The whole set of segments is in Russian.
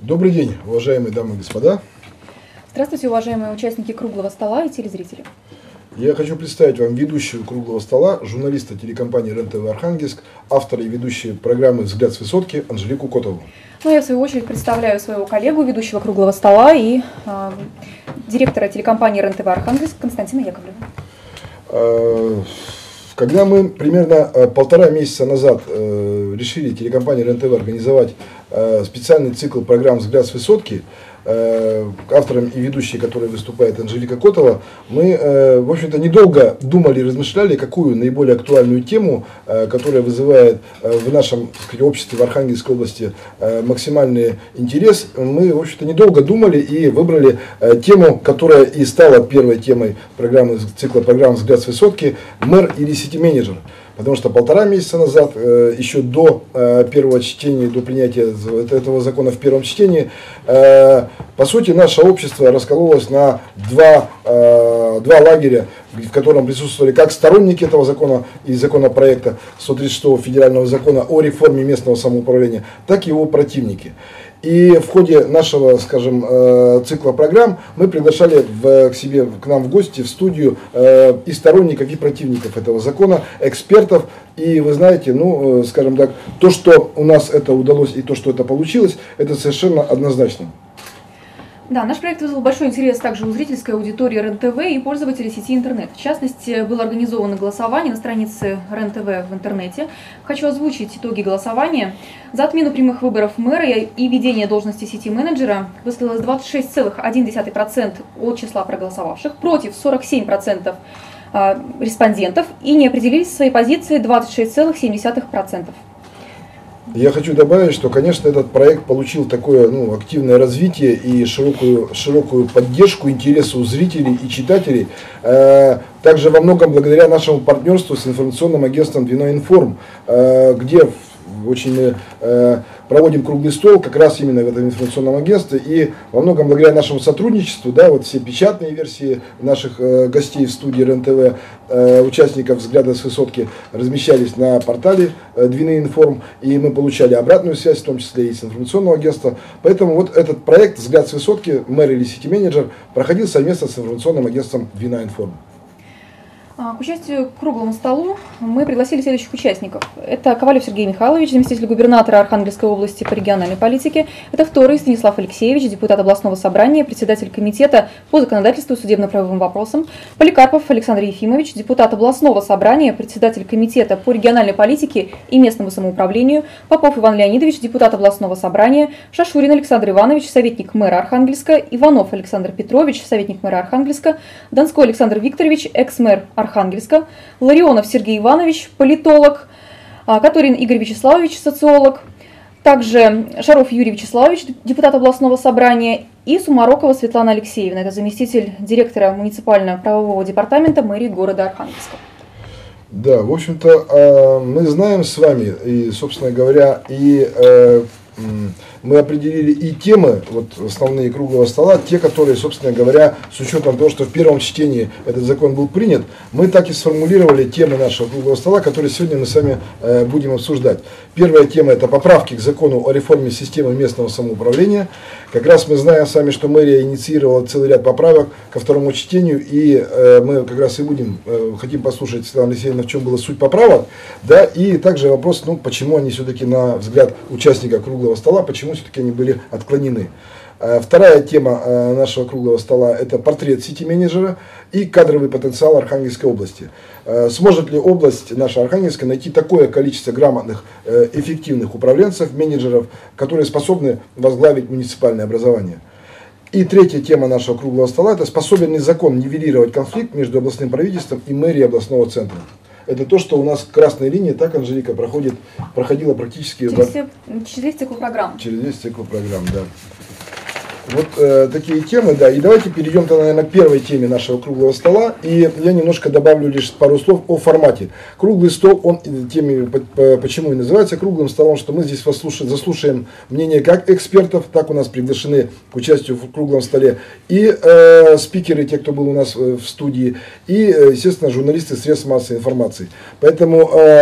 Добрый день, уважаемые дамы и господа. Здравствуйте, уважаемые участники круглого стола и телезрители. Я хочу представить вам ведущую круглого стола, журналиста телекомпании РЕН-ТВ Архангельск, автора и ведущей программы «Взгляд с высотки» Анжелику Котову. Ну, я в свою очередь представляю своего коллегу, ведущего круглого стола и директора телекомпании РЕН-ТВ Архангельск Константина Яковлева. Когда мы примерно 1,5 месяца назад решили телекомпании РЕН-ТВ организовать специальный цикл программ «Взгляд с высотки», автором и ведущей, которой выступает Анжелика Котова, мы, в общем-то, недолго думали и размышляли, какую наиболее актуальную тему, которая вызывает в нашем, так сказать, обществе, в Архангельской области максимальный интерес. Мы, в общем-то, недолго думали и выбрали тему, которая и стала первой темой программы, цикла программ «Взгляд с высотки» «Мэр или сити-менеджер». Потому что 1,5 месяца назад, еще до первого чтения, до принятия этого закона в первом чтении, по сути, наше общество раскололось на два лагеря, в котором присутствовали как сторонники этого закона и законопроекта 136-го федерального закона о реформе местного самоуправления, так и его противники. И в ходе нашего, скажем, цикла программ мы приглашали к нам в гости, в студию и сторонников, и противников этого закона, экспертов. И вы знаете, ну, скажем так, то, что у нас это удалось и то, что это получилось, это совершенно однозначно. Да, наш проект вызвал большой интерес также у зрительской аудитории РЕН-ТВ и пользователей сети интернет. В частности, было организовано голосование на странице РЕН-ТВ в интернете. Хочу озвучить итоги голосования. За отмену прямых выборов мэра и введение должности сити-менеджера высказалось 26,1% от числа проголосовавших, против 47% респондентов, и не определились в своей позиции 26,7%. Я хочу добавить, что, конечно, этот проект получил такое активное развитие и широкую поддержку интереса у зрителей и читателей. Также во многом благодаря нашему партнерству с информационным агентством «Двиноинформ», где очень проводим круглый стол как раз именно в этом информационном агентстве, и во многом благодаря нашему сотрудничеству, да, вот все печатные версии наших гостей в студии РЕН-ТВ, участников «Взгляда с высотки» размещались на портале Двиноинформ, и мы получали обратную связь, в том числе и с информационного агентства. Поэтому вот этот проект «Взгляд с высотки», мэр или сити-менеджер, проходил совместно с информационным агентством Двиноинформ. К участию к круглому столу мы пригласили следующих участников. Это Ковалев Сергей Михайлович, заместитель губернатора Архангельской области по региональной политике. Это второй Станислав Алексеевич, депутат областного собрания, председатель комитета по законодательству и судебно-правовым вопросам. Поликарпов Александр Ефимович, депутат областного собрания, председатель комитета по региональной политике и местному самоуправлению. Попов Иван Леонидович, депутат областного собрания. Шашурин Александр Иванович, советник мэра Архангельска. Иванов Александр Петрович, советник мэра Архангельска. Донской Александр Викторович, экс-мэр Архангельска, Ларионов Сергей Иванович, политолог, Катурин Игорь Вячеславович, социолог, также Шаров Юрий Вячеславович, депутат областного собрания, и Сумарокова Светлана Алексеевна, это заместитель директора муниципально-правового департамента мэрии города Архангельска. Да, в общем-то, мы знаем с вами, и, собственно говоря, мы определили и темы, вот основные круглого стола, те, которые, собственно говоря, с учетом того, что в первом чтении этот закон был принят, мы так и сформулировали темы нашего круглого стола, которые сегодня мы с вами будем обсуждать. Первая тема – это поправки к закону о реформе системы местного самоуправления. Как раз мы знаем с вами, что мэрия инициировала целый ряд поправок ко второму чтению, и мы как раз и хотим послушать, Светлана Алексеевна, в чем была суть поправок, да, и также вопрос, почему они все-таки, на взгляд участника круглого стола, почему все-таки они были отклонены. Вторая тема нашего круглого стола – это портрет сити-менеджера и кадровый потенциал Архангельской области. Сможет ли область наша Архангельская найти такое количество грамотных, эффективных управленцев, менеджеров, которые способны возглавить муниципальное образование? И третья тема нашего круглого стола – это способен ли закон нивелировать конфликт между областным правительством и мэрией областного центра. Это то, что у нас красная линия, так, Анжелика, проходила практически через весь цикл программ. Через весь цикл программ, да. Вот такие темы, да. И давайте перейдем-то, наверное, к первой теме нашего круглого стола. И я немножко добавлю лишь пару слов о формате. Круглый стол, он теме, почему и называется круглым столом, что мы здесь заслушаем мнение как экспертов, так у нас приглашены к участию в круглом столе и спикеры, те, кто был у нас в студии, и, естественно, журналисты средств массовой информации. Поэтому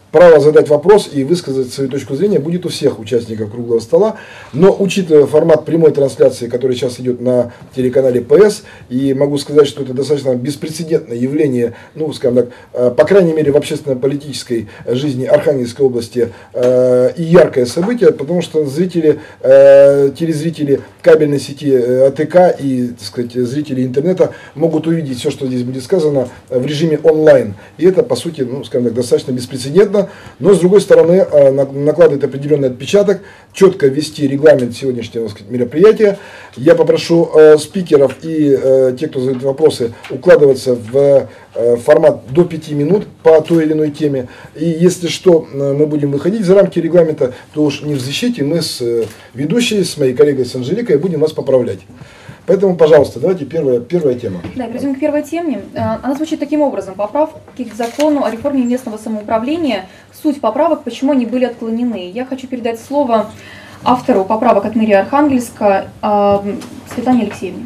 право задать вопрос и высказать свою точку зрения будет у всех участников круглого стола. Но учитывая формат прямой трансляции, который сейчас идет на телеканале ПС, и могу сказать, что это достаточно беспрецедентное явление, ну, скажем так, по крайней мере в общественно-политической жизни Архангельской области, и яркое событие, потому что зрители, телезрители кабельной сети АТК и, так сказать, зрители интернета могут увидеть все, что здесь будет сказано, в режиме онлайн. И это, по сути, ну, скажем так, достаточно беспрецедентно, но, с другой стороны, накладывает определенный отпечаток, четко ввести регламент сегодняшнего, так сказать, мероприятия. Я попрошу спикеров и тех, кто задает вопросы, укладываться в формат до 5 минут по той или иной теме. И если что, мы будем выходить за рамки регламента, то уж не в защите, мы с ведущей, с моей коллегой с Анжеликой будем вас поправлять. Поэтому, пожалуйста, давайте первая тема. Да, перейдем к первой теме. Она звучит таким образом. Поправки к закону о реформе местного самоуправления. Суть поправок, почему они были отклонены. Я хочу передать слово автору поправок от мэрии Архангельска Светлане Алексеевне.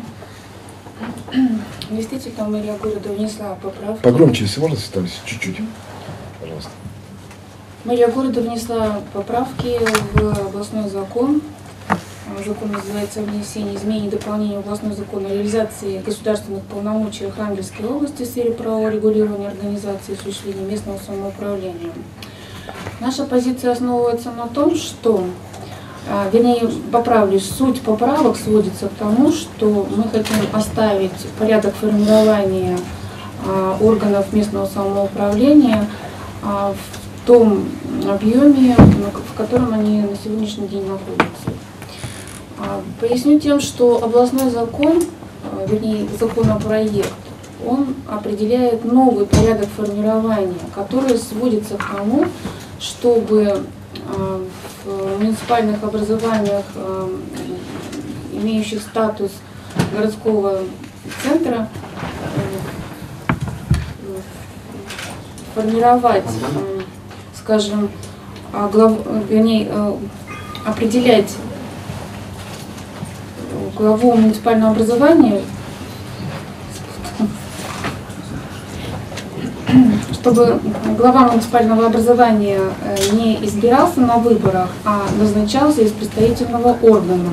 Действительно, мэрия города внесла поправки. Погромче, если можно, Светлана, чуть-чуть. Пожалуйста. Мэрия города внесла поправки в областной закон. Закон называется «Внесение изменений и дополнений в областной закон о реализации государственных полномочий Архангельской области в сфере правового регулирования организации и осуществления местного самоуправления». Наша позиция основывается на том, что, вернее, поправлюсь, суть поправок сводится к тому, что мы хотим оставить порядок формирования органов местного самоуправления в том объеме, в котором они на сегодняшний день находятся. Поясню тем, что областной закон, вернее законопроект, он определяет новый порядок формирования, который сводится к тому, чтобы в муниципальных образованиях, имеющих статус городского центра, формировать, скажем, определять главу муниципального образования, чтобы глава муниципального образования не избирался на выборах, а назначался из представительного органа.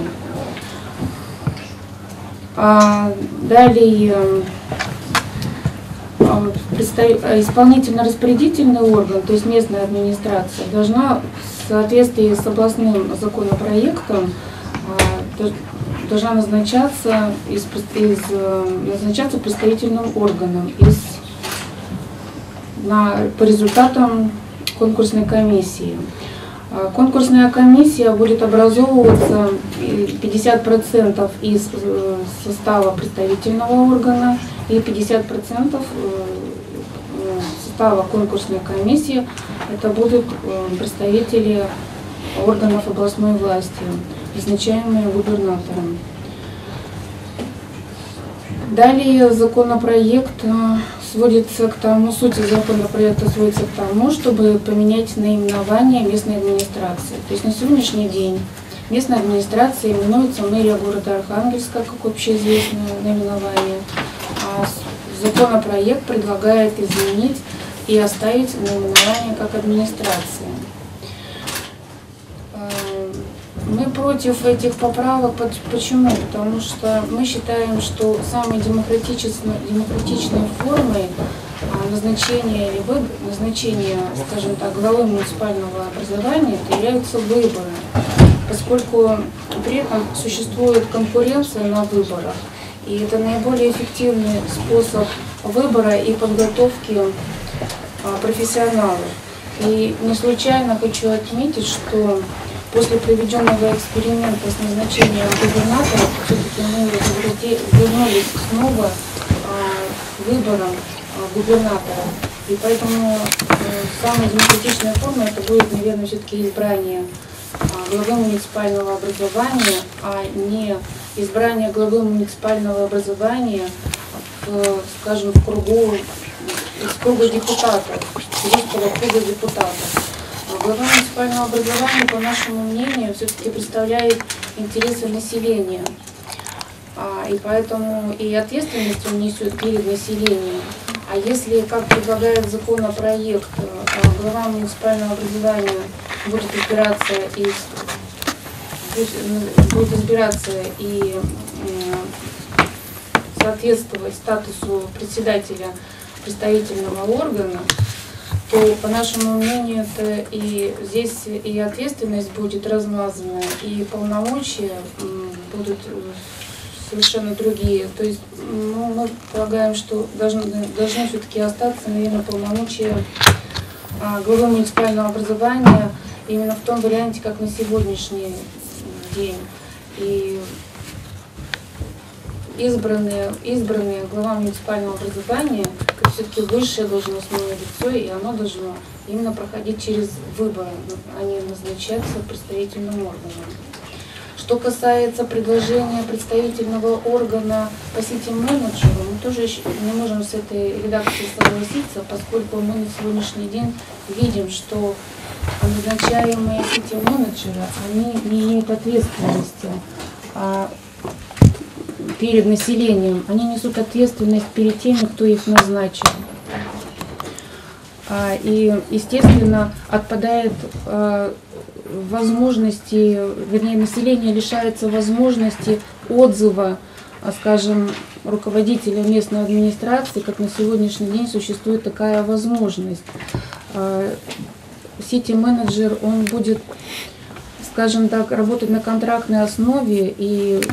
Далее исполнительно-распорядительный орган, то есть местная администрация, должна в соответствии с областным законопроектом должна назначаться представительным органом по результатам конкурсной комиссии. Конкурсная комиссия будет образовываться 50% из состава представительного органа и 50% состава конкурсной комиссии это будут представители органов областной власти, назначаемые губернатором. Далее законопроект сводится к тому, суть законопроекта сводится к тому, чтобы поменять наименование местной администрации. То есть на сегодняшний день местная администрация именуется мэрия города Архангельска, как общеизвестное наименование, а законопроект предлагает изменить и оставить наименование как администрация. Мы против этих поправок. Почему? Потому что мы считаем, что самой демократичной формой назначения, скажем так, главы муниципального образования являются выборы, поскольку при этом существует конкуренция на выборах. И это наиболее эффективный способ выбора и подготовки профессионалов. И не случайно хочу отметить, что после проведенного эксперимента с назначением губернатора, все-таки мы вернулись снова к выборам губернатора. И поэтому самая демократичная форма это будет, наверное, все-таки избрание главы муниципального образования, а не избрание главы муниципального образования скажем, из круга депутатов, из узкого круга депутатов. Глава муниципального образования, по нашему мнению, все-таки представляет интересы населения. И поэтому и ответственность он несет перед населением. А если, как предлагает законопроект, глава муниципального образования будет избираться и соответствовать статусу председателя представительного органа, то, по нашему мнению, это и здесь и ответственность будет размазана, и полномочия будут совершенно другие. То есть мы полагаем, что должны все-таки остаться, наверное, полномочия главы муниципального образования именно в том варианте, как на сегодняшний день. И избранные глава муниципального образования, это все-таки высшее должностное лицо, и оно должно именно проходить через выборы, а не назначаться представительным органом. Что касается предложения представительного органа по сити-менеджеру, мы тоже не можем с этой редакцией согласиться, поскольку мы на сегодняшний день видим, что назначаемые сити-менеджеры, они не имеют ответственности перед населением, они несут ответственность перед теми, кто их назначил. И, естественно, отпадает возможности, вернее, население лишается возможности отзыва, скажем, руководителя местной администрации, как на сегодняшний день существует такая возможность. Сити-менеджер, он будет, скажем так, работать на контрактной основе, и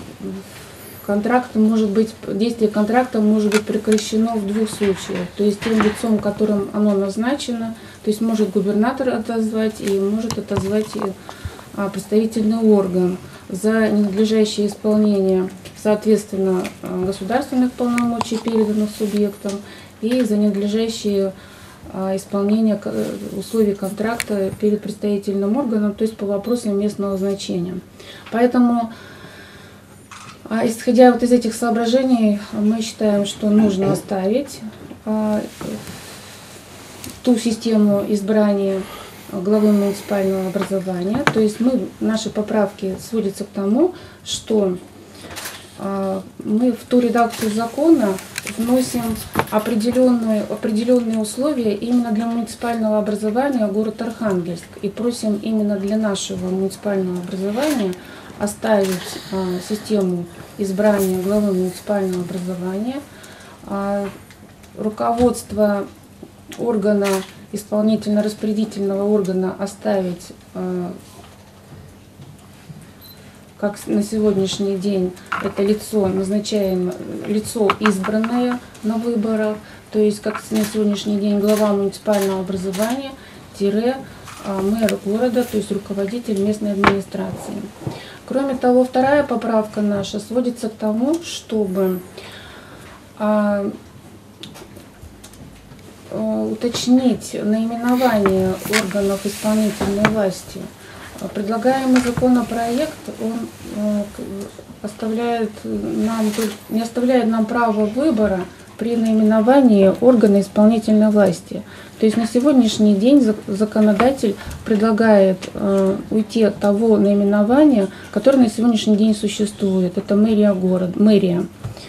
действие контракта может быть прекращено в двух случаях. То есть тем лицом, которым оно назначено, то есть может губернатор отозвать и может отозвать представительный орган за ненадлежащее исполнение, соответственно, государственных полномочий, переданных субъектам, и за ненадлежащее исполнение условий контракта перед представительным органом, то есть по вопросам местного значения. Поэтому, исходя вот из этих соображений, мы считаем, что нужно оставить ту систему избрания главы муниципального образования. То есть наши поправки сводятся к тому, что мы в ту редакцию закона вносим определенные условия именно для муниципального образования города Архангельск. И просим именно для нашего муниципального образования оставить систему избрания главы муниципального образования, руководство органа, исполнительно-распорядительного органа оставить, как на сегодняшний день, это лицо избранное на выборах, то есть как на сегодняшний день глава муниципального образования мэр города, то есть руководитель местной администрации. Кроме того, вторая поправка наша сводится к тому, чтобы уточнить наименование органов исполнительной власти. Предлагаемый законопроект, он не оставляет нам права выбора при наименовании органа исполнительной власти. То есть на сегодняшний день законодатель предлагает уйти от того наименования, которое на сегодняшний день существует. Это мэрия.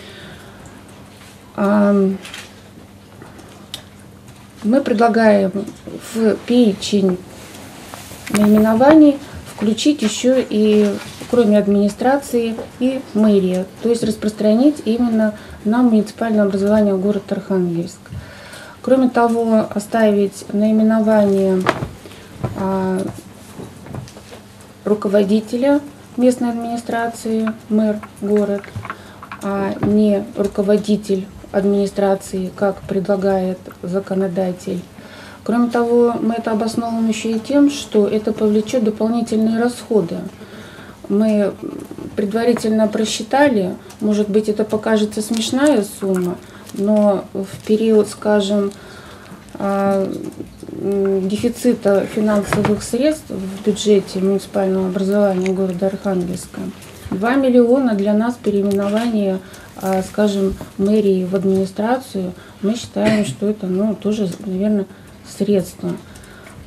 Мы предлагаем в перечень наименований включить еще и, кроме администрации, и мэрия, то есть распространить именно на муниципальное образование города Архангельск. Кроме того, оставить наименование руководителя местной администрации, мэр, город, а не руководитель администрации, как предлагает законодатель. Кроме того, мы это обосновываем еще и тем, что это повлечет дополнительные расходы. Мы предварительно просчитали, может быть, это покажется смешная сумма, но в период, скажем, дефицита финансовых средств в бюджете муниципального образования города Архангельска 2 миллиона для нас переименование, скажем, мэрии в администрацию, мы считаем, что это тоже, наверное, средства,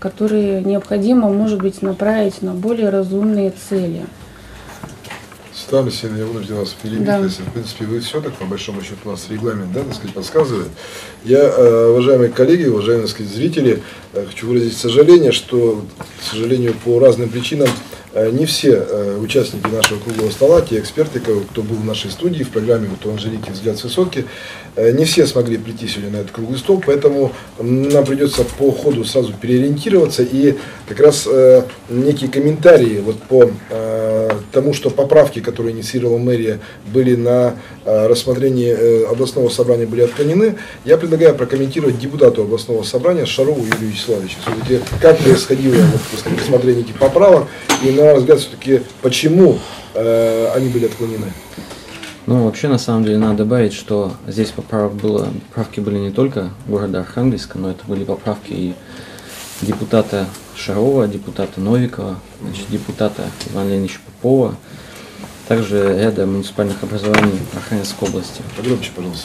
которые необходимо, может быть, направить на более разумные цели. Светлана Алексеевна, я вынужден вас перебить, Да. если, в принципе, вы все так, по большому счету, у нас регламент, да, так сказать, подсказывает. Я, уважаемые коллеги, уважаемые, так сказать, зрители, хочу выразить сожаление, что, к сожалению, по разным причинам не все участники нашего круглого стола, те эксперты, кто был в нашей студии, в программе вот, у Анжелики «Взгляд с высотки», не все смогли прийти сегодня на этот круглый стол, поэтому нам придется по ходу сразу переориентироваться и как раз некие комментарии вот по тому, что поправки, которые инициировала мэрия, были на рассмотрении областного собрания, были отклонены, я предлагаю прокомментировать депутату областного собрания Шарову Юрию Вячеславовичу. Все-таки как происходило вот, так сказать, рассмотрение этих поправок и, на наш взгляд, все-таки почему они были отклонены? Ну, вообще, на самом деле, надо добавить, что здесь поправки были не только города Архангельска, но это были поправки и депутата Шарова, депутата Новикова, значит, депутата Ивана Леонидовича Попова, также ряда муниципальных образований Архангельской области. Погромче, пожалуйста,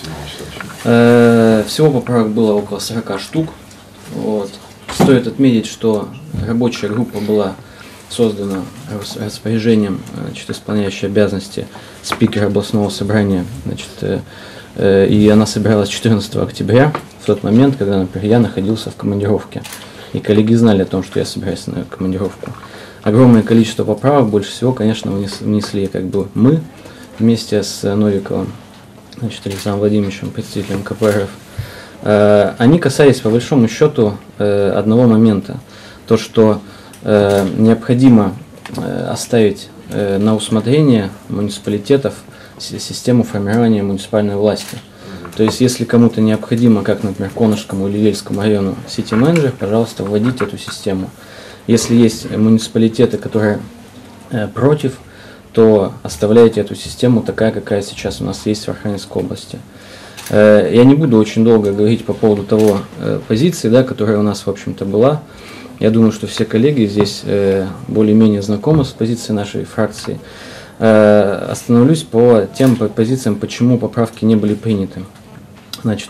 Юрий Вячеславович. Всего поправок было около 40 штук. Вот. Стоит отметить, что рабочая группа была создана распоряжением, значит, исполняющей обязанности спикера областного собрания, значит, и она собиралась 14 октября, в тот момент, когда, например, я находился в командировке. И коллеги знали о том, что я собираюсь на командировку. Огромное количество поправок, больше всего, конечно, внесли как бы мы вместе с Новиковым, значит, Александром Владимировичем, представителем КПРФ. Они касались, по большому счету, одного момента. То, что необходимо оставить на усмотрение муниципалитетов систему формирования муниципальной власти. То есть, если кому-то необходимо, как, например, Коношскому или Вельскому району сити-менеджер, пожалуйста, вводите эту систему. Если есть муниципалитеты, которые против, то оставляйте эту систему такая, какая сейчас у нас есть в Архангельской области. Я не буду очень долго говорить по поводу того позиции, да, которая у нас, в общем-то, была. Я думаю, что все коллеги здесь более-менее знакомы с позицией нашей фракции. Остановлюсь по тем позициям, почему поправки не были приняты. Значит,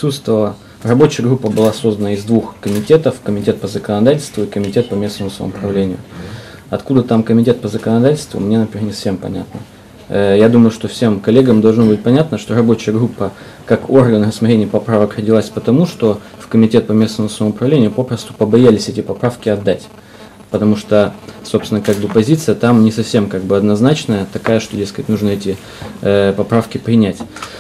рабочая группа была создана из двух комитетов: комитет по законодательству и комитет по местному самоуправлению. Откуда там комитет по законодательству, мне, например, не всем понятно. Я думаю, что всем коллегам должно быть понятно, что рабочая группа как орган рассмотрения поправок родилась потому, что в комитет по местному самоуправлению попросту побоялись эти поправки отдать. Потому что, собственно, как бы позиция там не совсем как бы однозначная, такая, что, дескать, нужно эти поправки принять.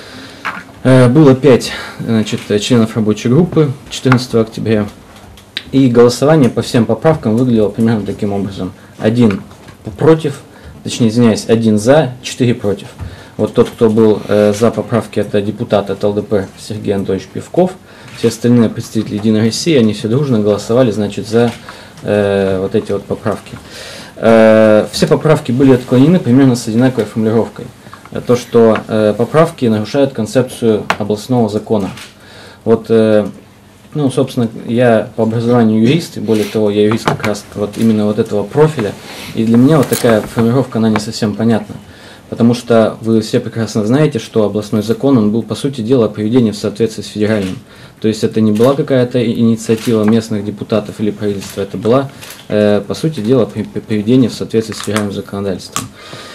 Было 5, значит, членов рабочей группы 14 октября, и голосование по всем поправкам выглядело примерно таким образом: 1 против, точнее, извиняюсь, 1 за, 4 против. Вот тот, кто был за поправки, это депутат от ЛДПР Сергей Анатольевич Пивков. Все остальные представители Единой России, они все дружно голосовали, значит, за вот эти вот поправки. Все поправки были отклонены примерно с одинаковой формулировкой. То, что поправки нарушают концепцию областного закона. Вот, ну, собственно, я по образованию юрист, и более того, я юрист как раз вот именно вот этого профиля, и для меня вот такая формулировка, она не совсем понятна. Потому что вы все прекрасно знаете, что областной закон, он был, по сути дела, приведение в соответствии с федеральным. То есть это не была какая-то инициатива местных депутатов или правительства, это была, по сути дела, приведение в соответствии с федеральным законодательством.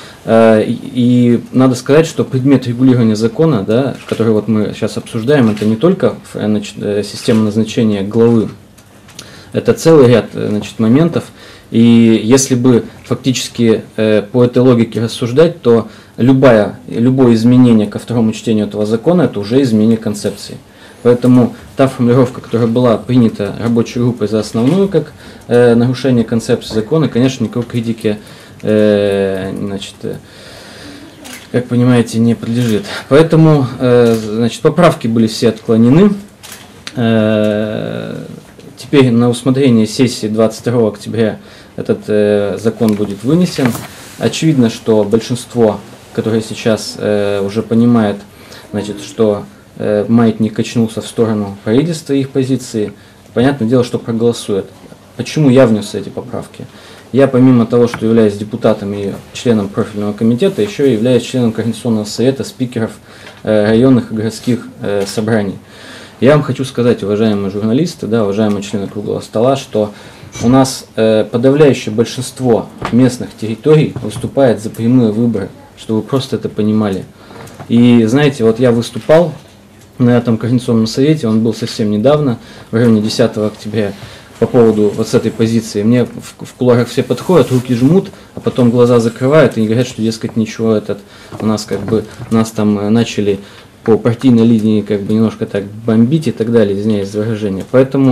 И надо сказать, что предмет регулирования закона, да, который вот мы сейчас обсуждаем, это не только система назначения главы, это целый ряд, значит, моментов. И если бы фактически по этой логике рассуждать, то любое изменение ко второму чтению этого закона, это уже изменение концепции. Поэтому та формулировка, которая была принята рабочей группой за основную, как нарушение концепции закона, конечно, никакой критике, значит, как понимаете, не подлежит. Поэтому, значит, поправки были все отклонены. Теперь на усмотрение сессии 22 октября этот закон будет вынесен. Очевидно, что большинство, которое сейчас уже понимает, значит, что маятник качнулся в сторону правительства и их позиции, понятное дело, что проголосует. Почему я внес эти поправки? Я, помимо того, что являюсь депутатом и членом профильного комитета, еще и являюсь членом Координационного совета спикеров районных и городских собраний. Я вам хочу сказать, уважаемые журналисты, да, уважаемые члены круглого стола, что у нас подавляющее большинство местных территорий выступает за прямые выборы чтобы вы просто это понимали. И знаете, вот я выступал на этом Координационном совете, он был совсем недавно, в районе 10 октября, по поводу вот с этой позиции. Мне в кулуарах все подходят, руки жмут, а потом глаза закрывают и говорят, что, дескать, ничего, у нас нас там начали по партийной линии как бы немножко так бомбить и так далее, извиняюсь за выражение. Поэтому,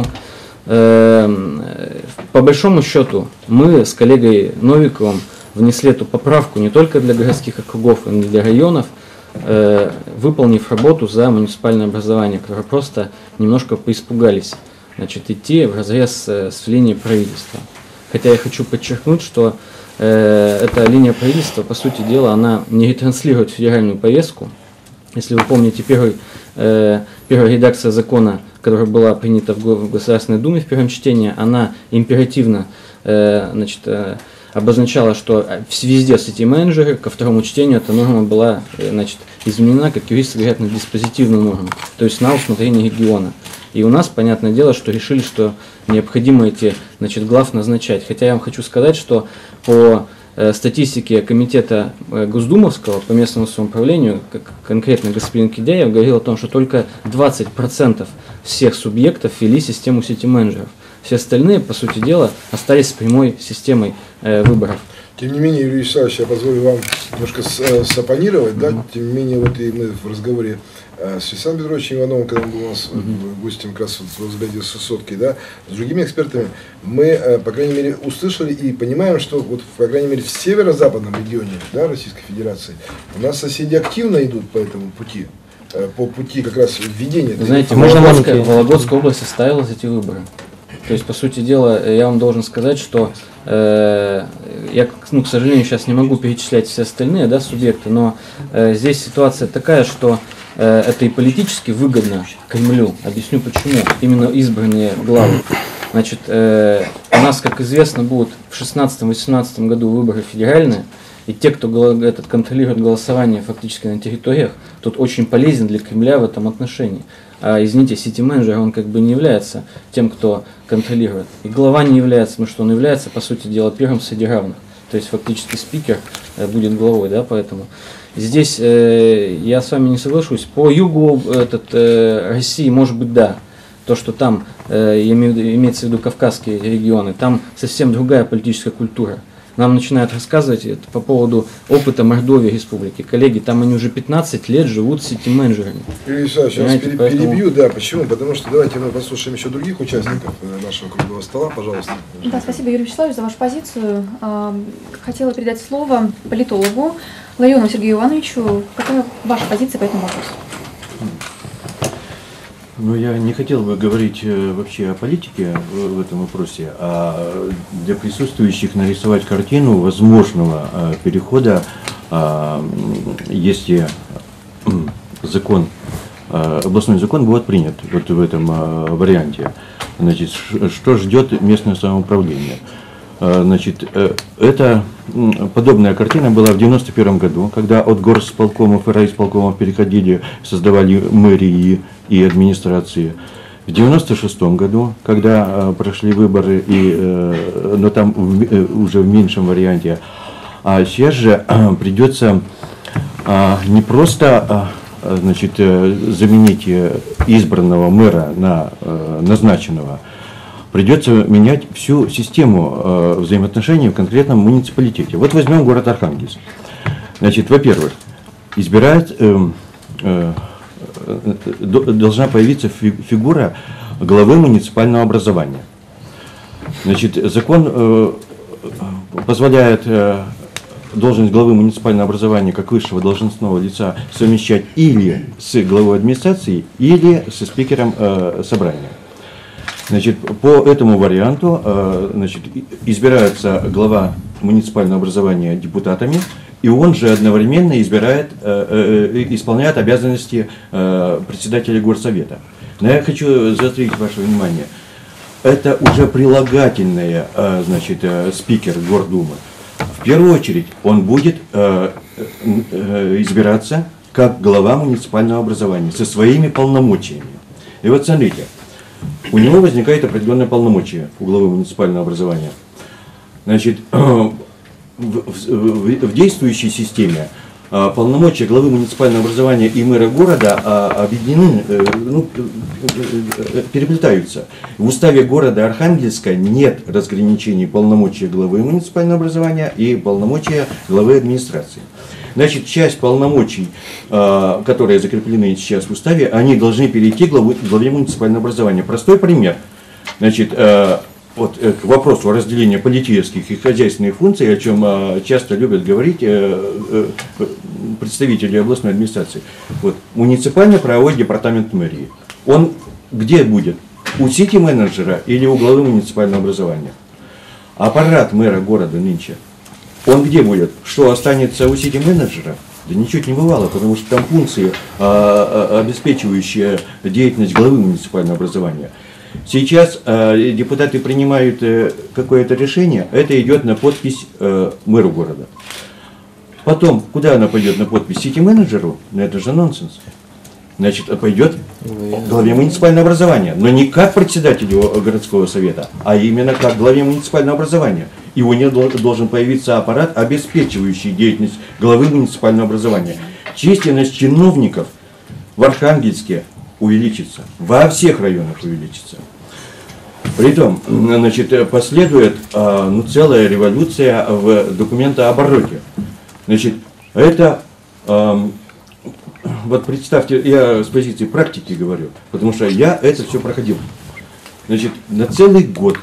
по большому счету, мы с коллегой Новиковым внесли эту поправку не только для городских округов, но и для районов, выполнив работу за муниципальное образование, которые просто немножко поиспугались, значит, идти в разрез с линией правительства. Хотя я хочу подчеркнуть, что эта линия правительства, по сути дела, она не ретранслирует федеральную повестку. Если вы помните, первая редакция закона, которая была принята в Государственной Думе в первом чтении, она императивно обозначала, что везде сити-менеджеры, ко второму чтению эта норма была изменена, как юристы говорят, на диспозитивную норму, то есть на усмотрение региона. И у нас, понятное дело, что решили, что необходимо эти глав назначать. Хотя я вам хочу сказать, что по статистике комитета Госдумовского по местному самоуправлению, конкретно господин Кидяев говорил о том, что только 20% всех субъектов ввели систему сити-менеджеров. Все остальные, по сути дела, остались с прямой системой выборов. Тем не менее, Юрий Вячеславович, я позволю вам немножко сопонировать, да? Тем не менее, вот и мы в разговоре с Александром Петровичем Ивановым, когда он был у нас гостем как раз в взгляде с высотки, да, с другими экспертами, мы, по крайней мере, услышали и понимаем, что вот, по крайней мере, в северо-западном регионе, да, Российской Федерации у нас соседи активно идут по этому пути. По пути как раз введения. Знаете, Вологодская область оставила эти выборы. То есть, по сути дела, я вам должен сказать, что я, к сожалению, сейчас не могу перечислять все остальные, да, субъекты, но здесь ситуация такая, что это и политически выгодно Кремлю. Объясню почему. Именно избранные главы. Значит, у нас, как известно, будут в 2016-2018 году выборы федеральные, и те, кто контролирует голосование фактически на территориях, тот очень полезен для Кремля в этом отношении. А, извините, сити-менеджер, он как бы не является тем, кто контролирует. И глава не является, потому что он является, по сути дела, первым среди равных. То есть фактически спикер будет главой, да, поэтому здесь я с вами не соглашусь. По югу России, может быть, да. То, что там, имеется в виду Кавказские регионы, там совсем другая политическая культура. Нам начинают рассказывать по поводу опыта Мордовии республики. Коллеги, там они уже 15 лет живут сити-менеджерами. Юрий Вячеславович, я вас перебью, да, почему? Потому что давайте мы послушаем еще других участников нашего круглого стола, пожалуйста. Да, спасибо, Юрий Вячеславович, за вашу позицию. Хотела передать слово политологу Ларионову Сергею Ивановичу. Какая ваша позиция по этому вопросу? Ну, я не хотел бы говорить вообще о политике в этом вопросе, а для присутствующих нарисовать картину возможного перехода, если областной закон будет принят вот в этом варианте. Значит, что ждет местное самоуправление? Значит, это подобная картина была в 1991 году, когда от горосполкомов и райисполкомов переходили, создавали мэрии и администрации. В 1996 году, когда прошли выборы, но там уже в меньшем варианте, а сейчас же придется не просто заменить избранного мэра на назначенного, придется менять всю систему взаимоотношений в конкретном муниципалитете. Вот возьмем город Архангельск. Значит, во-первых, должна появиться фигура главы муниципального образования. Значит, закон позволяет должность главы муниципального образования как высшего должностного лица совмещать или с главой администрации, или со спикером собрания. Значит, по этому варианту избирается глава муниципального образования депутатами, и он же одновременно исполняет обязанности председателя горсовета. Но я хочу заострить ваше внимание. Это уже прилагательное, спикер Гордумы. В первую очередь он будет избираться как глава муниципального образования со своими полномочиями. И вот смотрите. У него возникает определенное полномочие у главы муниципального образования. Значит, в действующей системе полномочия главы муниципального образования и мэра города объединены, переплетаются. В уставе города Архангельска нет разграничений полномочий главы муниципального образования и полномочия главы администрации. Значит, часть полномочий, которые закреплены сейчас в уставе, они должны перейти к главе муниципального образования. Простой пример. Значит, вот к вопросу о разделении политических и хозяйственных функций, о чем часто любят говорить представители областной администрации. Вот, муниципальный правовой департамент мэрии. Он где будет? У сити-менеджера или у главы муниципального образования? Аппарат мэра города нынче. Он где будет? Что останется у сити-менеджера? Да ничего не бывало, потому что там функции, обеспечивающие деятельность главы муниципального образования. Сейчас депутаты принимают какое-то решение, это идет на подпись мэру города. Потом, куда она пойдет на подпись? Сити-менеджеру? Ну это же нонсенс. Значит, пойдет главе муниципального образования, но не как председателю городского совета, а именно как главе муниципального образования. И у нее должен появиться аппарат, обеспечивающий деятельность главы муниципального образования. Численность чиновников в Архангельске увеличится, во всех районах увеличится. Притом, значит, последует целая революция в документообороте. Значит, это, вот представьте, я с позиции практики говорю, потому что я это все проходил. Значит, на целый год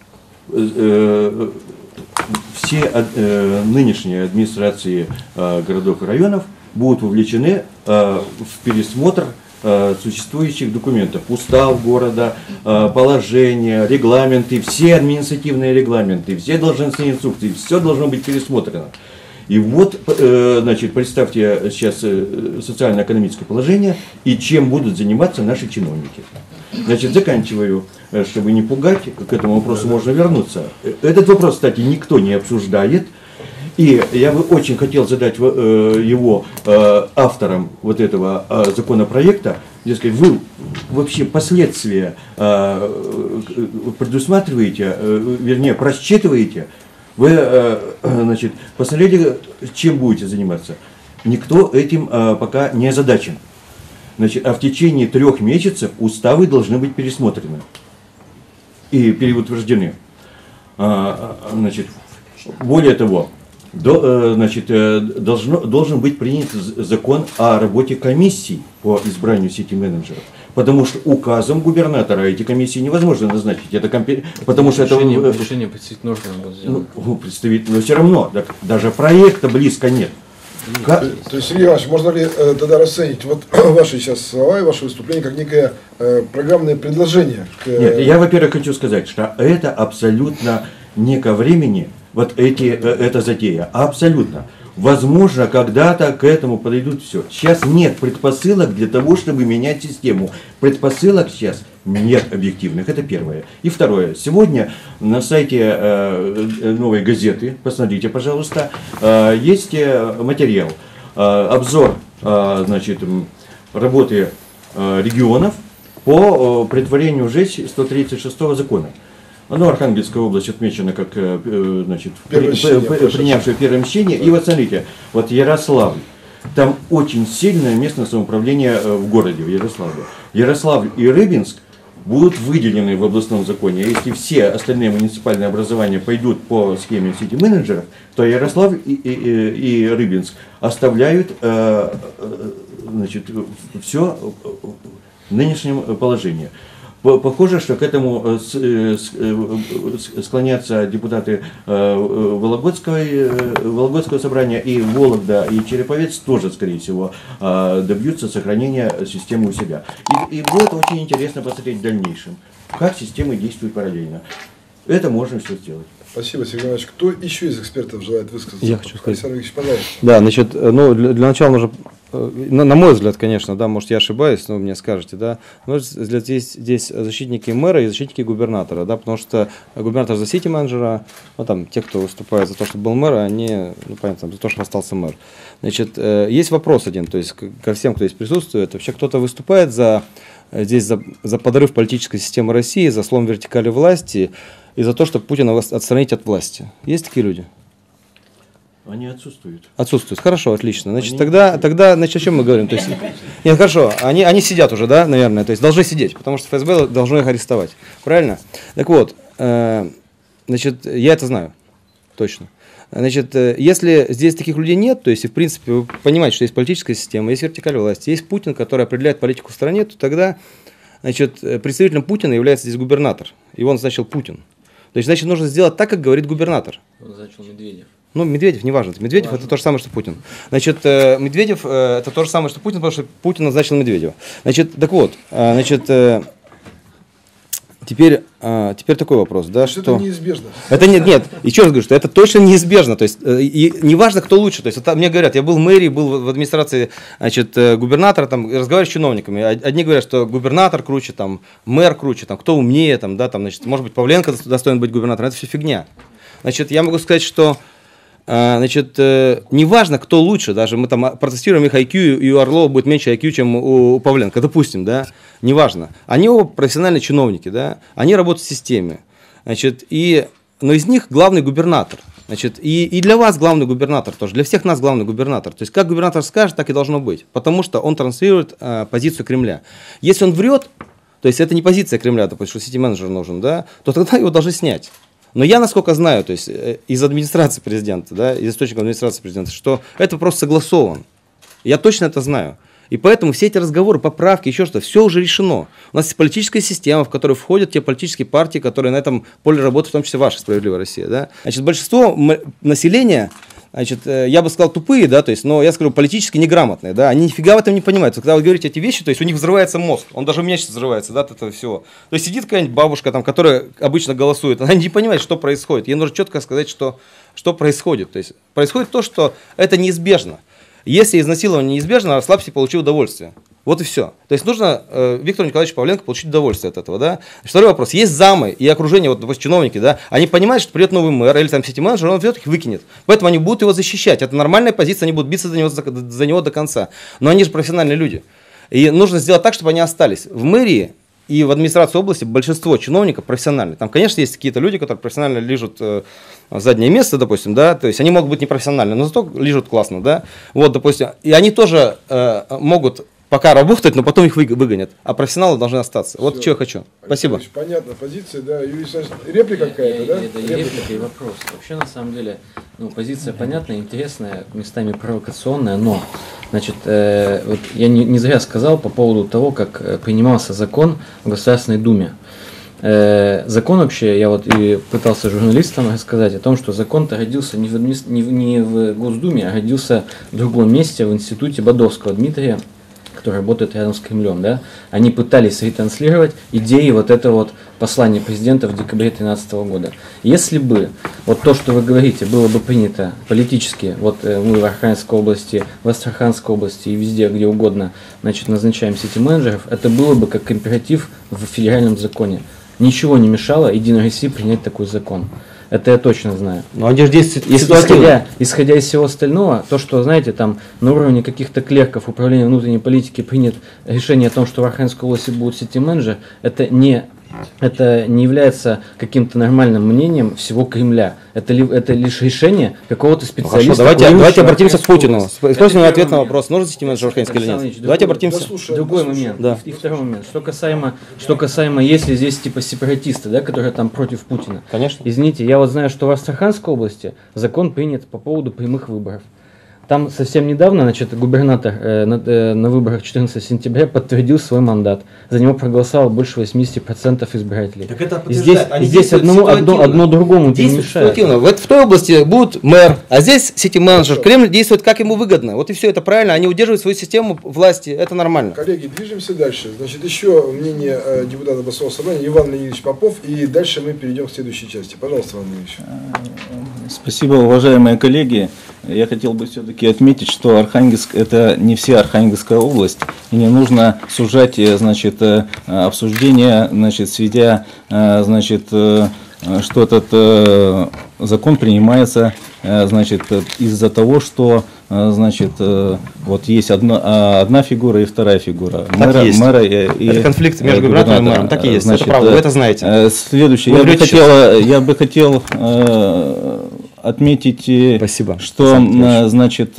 все нынешние администрации городов и районов будут вовлечены в пересмотр существующих документов, устав города, положения, регламенты, все административные регламенты, все должностные инструкции, все должно быть пересмотрено. И вот, значит, представьте сейчас социально-экономическое положение и чем будут заниматься наши чиновники. Значит, заканчиваю, чтобы не пугать, к этому вопросу можно вернуться. Этот вопрос, кстати, никто не обсуждает. И я бы очень хотел задать его авторам вот этого законопроекта, дескать, вы вообще последствия предусматриваете, вернее, просчитываете, вы, значит, посмотрите, чем будете заниматься. Никто этим пока не озадачен. Значит, а в течение 3 месяцев уставы должны быть пересмотрены и переутверждены. Значит, более того, значит, должен быть принят закон о работе комиссий по избранию сити-менеджеров. Потому что указом губернатора эти комиссии невозможно назначить. Это потому что решение представительного органа будет сделано. Ну, представительного все равно. Так, даже проекта близко нет. То есть, Сергей Иванович, можно ли тогда расценить вот ваши сейчас слова и ваше выступление как некое программное предложение? Нет, я, во-первых, хочу сказать, что это абсолютно не ко времени, вот эта затея, абсолютно. Возможно, когда-то к этому подойдут все. Сейчас нет предпосылок для того, чтобы менять систему. Предпосылок сейчас нет объективных, это первое. И второе. Сегодня на сайте «Новой газеты», посмотрите, пожалуйста, есть материал, обзор, значит, работы регионов по претворению в жизнь 136-го закона. Ну, Архангельская область отмечена как, значит, принявшая первое мщение. И вот смотрите, вот Ярославль, там очень сильное местное самоуправление в городе, в Ярославле. Ярославль и Рыбинск будут выделены в областном законе. Если все остальные муниципальные образования пойдут по схеме сити-менеджеров, то Ярославль и Рыбинск оставляют, значит, все в нынешнем положении. Похоже, что к этому склонятся депутаты Вологодского собрания, и Вологда, и Череповец тоже, скорее всего, добьются сохранения системы у себя. И будет очень интересно посмотреть в дальнейшем, как системы действуют параллельно. Это можно все сделать. Спасибо, Сергей Иванович. Кто еще из экспертов желает высказаться? Я хочу сказать. Александр Викторович, пожалуйста. Да, значит, ну, для начала нужно, на мой взгляд, конечно, да, может, я ошибаюсь, но вы мне скажете, да, но здесь защитники мэра и защитники губернатора, да, потому что губернатор за сити-менеджера, ну, там, те, кто выступает за то, чтобы был мэр, они, ну, понятно, за то, чтобы остался мэр. Значит, есть вопрос один, то есть ко всем, кто здесь присутствует, вообще кто-то выступает здесь за подрыв политической системы России, за слом вертикали власти и за то, чтобы Путина отстранить от власти. Есть такие люди? Они отсутствуют. Отсутствуют. Хорошо, отлично. Значит, тогда, значит, о чем мы говорим? То есть, нет, хорошо, они сидят уже, да, наверное, то есть должны сидеть, потому что ФСБ должно их арестовать. Правильно? Так вот, значит, я это знаю, точно. Значит, если здесь таких людей нет, то есть, в принципе, вы понимаете, что есть политическая система, есть вертикаль власти, есть Путин, который определяет политику в стране, то тогда, значит, представителем Путина является здесь губернатор. Его назначил Путин. То есть, значит, нужно сделать так, как говорит губернатор. Он назначил Медведев. Ну, Медведев, неважно. Медведев это то же самое, что Путин. Значит, Медведев это то же самое, что Путин, потому что Путин назначил Медведева. Значит, так вот, значит, теперь такой вопрос, да, что... Это неизбежно. Это нет, еще раз говорю, что это точно неизбежно, то есть, и неважно, кто лучше, то есть, это, мне говорят, я был в мэрии, был в администрации, значит, губернатора, там, разговариваю с чиновниками, одни говорят, что губернатор круче, там, мэр круче, там, кто умнее, там, да, там, значит, может быть, Павленко достоин быть губернатором, это все фигня. Значит, я могу сказать, что значит, неважно, кто лучше, даже мы там протестируем их IQ, и у Орлова будет меньше IQ, чем у Павленко, допустим, да, неважно. Они оба профессиональные чиновники, да, они работают в системе, значит, но из них главный губернатор, значит, и для вас главный губернатор тоже, для всех нас главный губернатор, то есть как губернатор скажет, так и должно быть, потому что он транслирует позицию Кремля. Если он врет, то есть это не позиция Кремля, допустим, что сити-менеджер нужен, да, то тогда его должны снять. Но я, насколько знаю, то есть из администрации президента, да, из источников администрации президента, что это просто согласован. Я точно это знаю. И поэтому все эти разговоры, поправки, еще что-то, все уже решено. У нас есть политическая система, в которую входят те политические партии, которые на этом поле работают, в том числе ваша «Справедливая Россия». Да? Значит, большинство населения, значит, я бы сказал, тупые, да, то есть, но я скажу, политически неграмотные, да, они нифига в этом не понимают. Когда вы говорите эти вещи, то есть у них взрывается мозг, он даже у меня сейчас взрывается, да, от этого всего. То есть сидит какая-нибудь бабушка, там, которая обычно голосует, она не понимает, что происходит. Ей нужно четко сказать, что происходит. То есть происходит то, что это неизбежно. Если изнасилование неизбежно, расслабься и получи удовольствие. Вот и все. То есть нужно Виктору Николаевичу Павленко получить удовольствие от этого. Да? Второй вопрос. Есть замы и окружение, вот, чиновники, да, они понимают, что придет новый мэр или там сити-менеджер, он придет их выкинет. Поэтому они будут его защищать. Это нормальная позиция, они будут биться за него до конца. Но они же профессиональные люди. И нужно сделать так, чтобы они остались. В мэрии и в администрации области большинство чиновников профессиональные. Там, конечно, есть какие-то люди, которые профессионально лижут заднее место, допустим, да, то есть они могут быть непрофессиональны, но зато лижут классно, да. Вот, допустим, и они тоже могут пока работать, но потом их выгонят, а профессионалы должны остаться. Вот Все. что я хочу. Спасибо. Понятно, позиция, да. Юрий Александрович, реплика какая-то, да? Это реплика и вопрос. Вообще, на самом деле, позиция понятная, интересная, местами провокационная, но, значит, вот я не зря сказал по поводу того, как принимался закон в Государственной Думе. Закон вообще, я вот и пытался журналистам рассказать о том, что закон-то родился не в Госдуме, а родился в другом месте, в институте Бодовского Дмитрия, который работает рядом с Кремлем, да, они пытались ретранслировать идеи вот этого вот послания президента в декабре 2013 года. Если бы вот то, что вы говорите, было бы принято политически, вот мы в Архангельской области, в Астраханской области и везде, где угодно, значит, назначаем сити-менеджеров, это было бы как императив в федеральном законе. Ничего не мешало Единой России принять такой закон. Это я точно знаю. Но они же действуют исходя из всего остального, то, что, знаете, там на уровне каких-то клерков управления внутренней политики принят решение о том, что в Архангельской области будут сити-менеджеры, это не является каким-то нормальным мнением всего Кремля. Это лишь решение какого-то специалиста. Хорошо, давайте обратимся к Путину. Спросим ответ на вопрос, нужен сити-менеджер в Архангельской или нет? Давайте обратимся. Другой момент. Да. И второй момент. Что касаемо, если здесь типа сепаратисты, да, которые там против Путина. Конечно. Извините, я вот знаю, что в Астраханской области закон принят по поводу прямых выборов. Там совсем недавно, значит, губернатор на выборах 14 сентября подтвердил свой мандат. За него проголосовало больше 80% избирателей. Так это и здесь одно другому не мешает. В той области будет мэр, а здесь сити-менеджер. Кремль действует как ему выгодно. Вот и все, это правильно. Они удерживают свою систему власти. Это нормально. Коллеги, движемся дальше. Значит, еще мнение депутата областного собрания Иван Леонидович Попов. И дальше мы перейдем к следующей части. Пожалуйста, Иван Леонидович. Спасибо, уважаемые коллеги. Я хотел бы все-таки отметить, что Архангельск – это не вся Архангельская область, и не нужно сужать, значит, обсуждение, значит, сведя, значит, что этот закон принимается, значит, из-за того, что, значит, вот есть одна фигура и вторая фигура. Мэра и это конфликт между губернатором и мэром. Так и есть, значит, это правда, вы это знаете. Следующее, я бы хотел отметить, Спасибо. что, значит,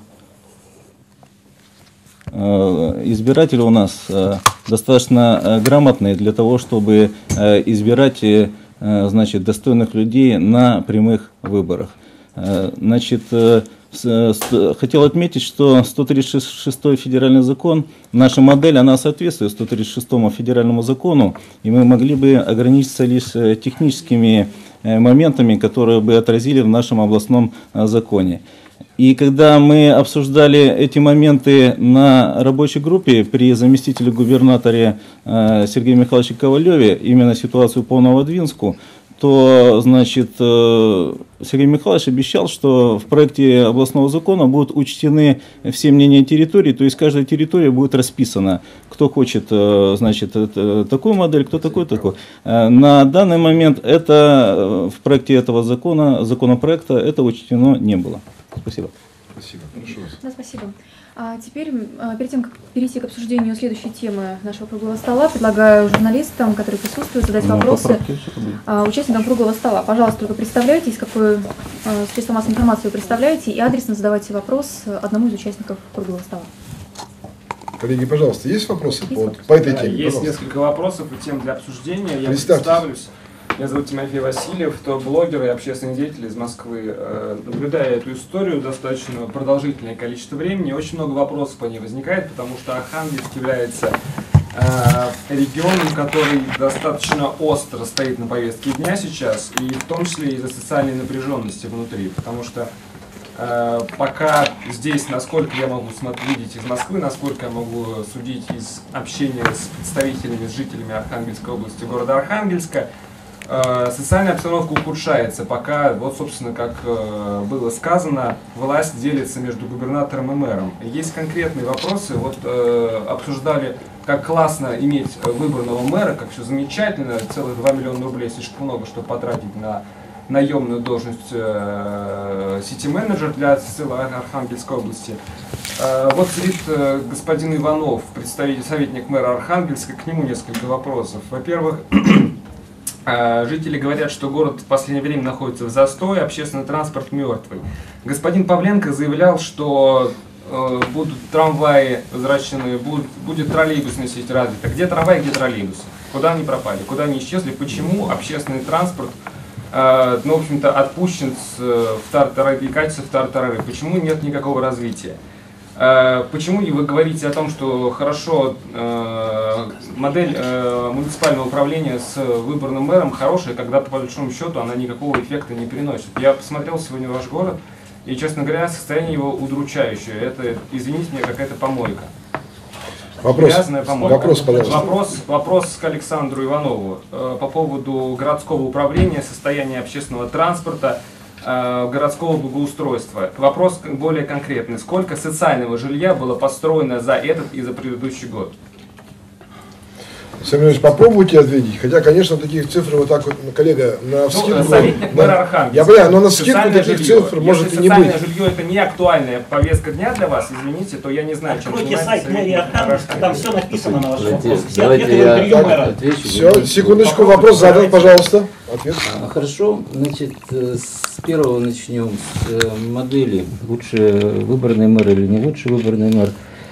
избиратели у нас достаточно грамотные для того, чтобы избирать, значит, достойных людей на прямых выборах. Значит, хотел отметить, что 136-й федеральный закон, наша модель, она соответствует 136-му федеральному закону, и мы могли бы ограничиться лишь техническими моментами, которые бы отразили в нашем областном законе. И когда мы обсуждали эти моменты на рабочей группе при заместителе губернатора Сергее Михайловиче Ковалеве, именно ситуацию по Новодвинску, то, значит, Сергей Михайлович обещал, что в проекте областного закона будут учтены все мнения территории, то есть каждая территория будет расписана, кто хочет, значит, такую модель, кто такой. На данный момент это в проекте этого законопроекта это учтено не было. Спасибо. Спасибо. Прошу вас. Да, спасибо. Теперь, перед тем, как перейти к обсуждению следующей темы нашего круглого стола, предлагаю журналистам, которые присутствуют, задать вопросы участникам круглого стола. Пожалуйста, только представляйтесь, какое средство массовой информации вы представляете, и адресно задавайте вопрос одному из участников круглого стола. Коллеги, пожалуйста, есть вопросы по этой теме? Есть несколько вопросов и тем для обсуждения. Я представлюсь. Меня зовут Тимофей Васильев, то блогер и общественный деятель из Москвы. Наблюдая эту историю достаточно продолжительное количество времени, очень много вопросов по ней возникает, потому что Архангельск является регионом, который достаточно остро стоит на повестке дня сейчас, и в том числе из-за социальной напряженности внутри, потому что пока здесь, насколько я могу видеть из Москвы, насколько я могу судить из общения с представителями, с жителями Архангельской области, города Архангельска, социальная обстановка ухудшается, пока, вот, собственно, как было сказано, власть делится между губернатором и мэром. Есть конкретные вопросы, вот обсуждали, как классно иметь выбранного мэра, как все замечательно, целых 2 миллиона рублей, слишком много, чтобы потратить на наемную должность сити-менеджер для целой Архангельской области. Вот сидит господин Иванов, представитель, советник мэра Архангельска, к нему несколько вопросов. Во-первых, жители говорят, что город в последнее время находится в застое, общественный транспорт мертвый. Господин Павленко заявлял, что будут трамваи возвращены, будет троллейбусная сеть развита. Где трамваи, где троллейбусы? Куда они пропали? Куда они исчезли? Почему общественный транспорт, ну, в общем-то, отпущен в тартарары и катится в тартарары? Почему нет никакого развития? Почему вы говорите о том, что хорошо, модель муниципального управления с выбранным мэром хорошая, когда по большому счету она никакого эффекта не приносит? Я посмотрел сегодня ваш город, и, честно говоря, состояние его удручающее. Это, извините меня, какая-то помойка. Вопрос, помойка. Пожалуйста. Вопрос к Александру Иванову по поводу городского управления, состояния общественного транспорта, городского благоустройства. Вопрос более конкретный. Сколько социального жилья было построено за этот и за предыдущий год? Александр Ильич, попробуйте ответить. Хотя, конечно, таких цифр вот так вот, коллега, на вскидку... Советник мэра Архангельска. Я понимаю, но на вскидку таких цифр может и не быть. Если социальное жилье это не актуальная повестка дня для вас, извините, то я не знаю, чем занимается сайт мэрии Архангельска, там все написано на вашем вопросе. Давайте я отвечу. Все, секундочку, вопрос задан, пожалуйста. Ответ. Хорошо, значит, с первого начнем, с модели лучше выборный мэр или не лучше выборный мэр.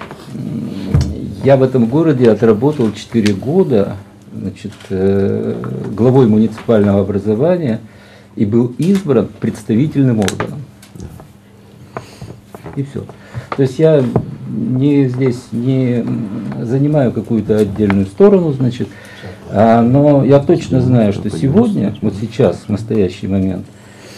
Я в этом городе отработал 4 года, значит, главой муниципального образования и был избран представительным органом. И все. То есть я здесь не занимаю какую-то отдельную сторону, значит, но я точно знаю, что сегодня, вот сейчас, в настоящий момент,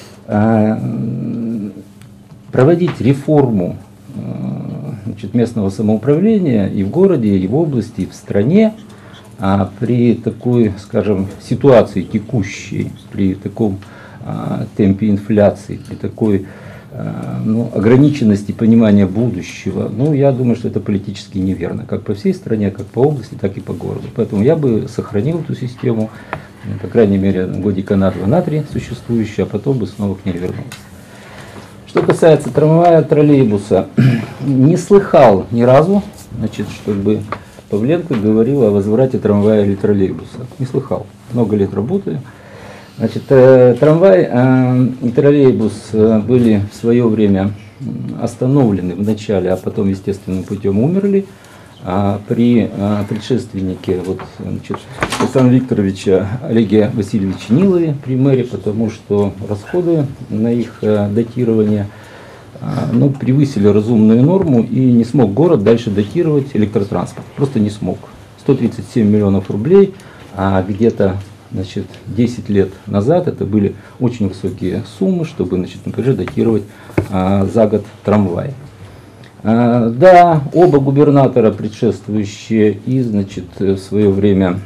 проводить реформу, значит, местного самоуправления и в городе, и в области, и в стране, а при такой, скажем, ситуации текущей, при таком темпе инфляции, при такой ограниченности понимания будущего, я думаю, что это политически неверно, как по всей стране, как по области, так и по городу. Поэтому я бы сохранил эту систему, по крайней мере, годика на 2, на 3 существующую, а потом бы снова к ней вернулся. Что касается трамвая, троллейбуса, не слыхал ни разу, значит, чтобы Павленко говорил о возврате трамвая или троллейбуса. Не слыхал. Много лет работаю. Значит, трамвай и троллейбус были в свое время остановлены в начале, а потом естественным путем умерли. При предшественнике Александра Викторовича Олеге Васильевича Нилове при мэре, потому что расходы на их датирование превысили разумную норму, и не смог город дальше датировать электротранспорт. Просто не смог. 137 миллионов рублей, а где-то 10 лет назад это были очень высокие суммы, чтобы, например, датировать за год трамвай. Да, оба губернатора предшествующие и, в свое время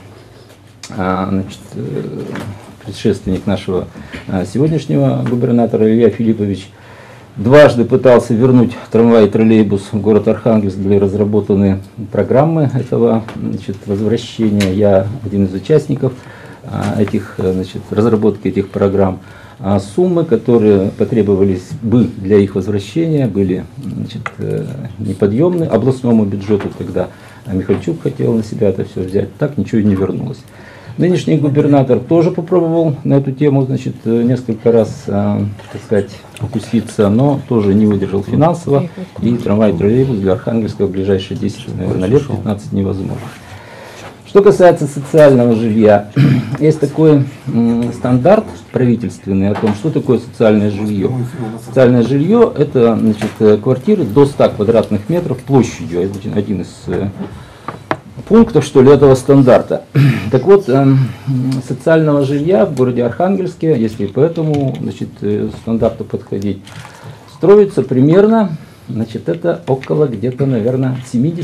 предшественник нашего сегодняшнего губернатора Илья Филиппович дважды пытался вернуть трамвай и троллейбус в город Архангельск, были разработаны программы этого возвращения. Я один из участников разработки этих программ. Суммы, которые потребовались бы для их возвращения, были неподъемны областному бюджету. Тогда Михальчук хотел на себя это все взять, так ничего и не вернулось. Нынешний губернатор тоже попробовал на эту тему несколько раз укуситься, но тоже не выдержал финансово, и трамвай и троллейбус для Архангельска в ближайшие 10, лет, 15 невозможно. Что касается социального жилья, есть такой стандарт правительственный о том, что такое социальное жилье. Социальное жилье – это квартиры до 100 квадратных метров площадью, один из пунктов, этого стандарта. Так вот, социального жилья в городе Архангельске, если по этому стандарту подходить, строится примерно, это около где-то, наверное,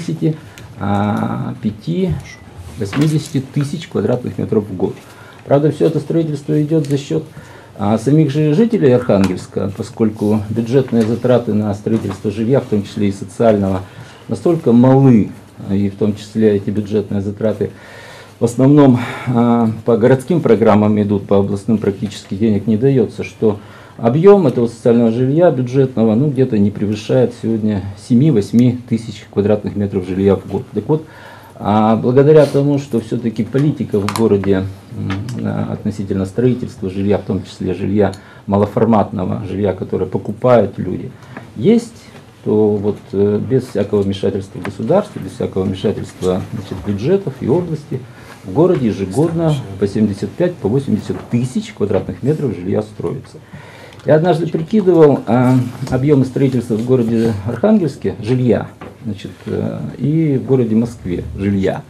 75-80 тысяч квадратных метров в год. Правда, все это строительство идет за счет самих же жителей Архангельска, поскольку бюджетные затраты на строительство жилья, в том числе и социального, настолько малы, и в том числе эти бюджетные затраты в основном по городским программам идут, по областным практически денег не дается, что объем этого социального жилья бюджетного где-то не превышает сегодня 7-8 тысяч квадратных метров жилья в год. Так вот, благодаря тому, что все-таки политика в городе относительно строительства жилья, в том числе жилья малоформатного, жилья, которое покупают люди, есть, то без всякого вмешательства государства, без всякого вмешательства бюджетов и области в городе ежегодно по 75-80 тысяч квадратных метров жилья строится. Я однажды прикидывал объемы строительства в городе Архангельске жилья, и в городе Москве жилья.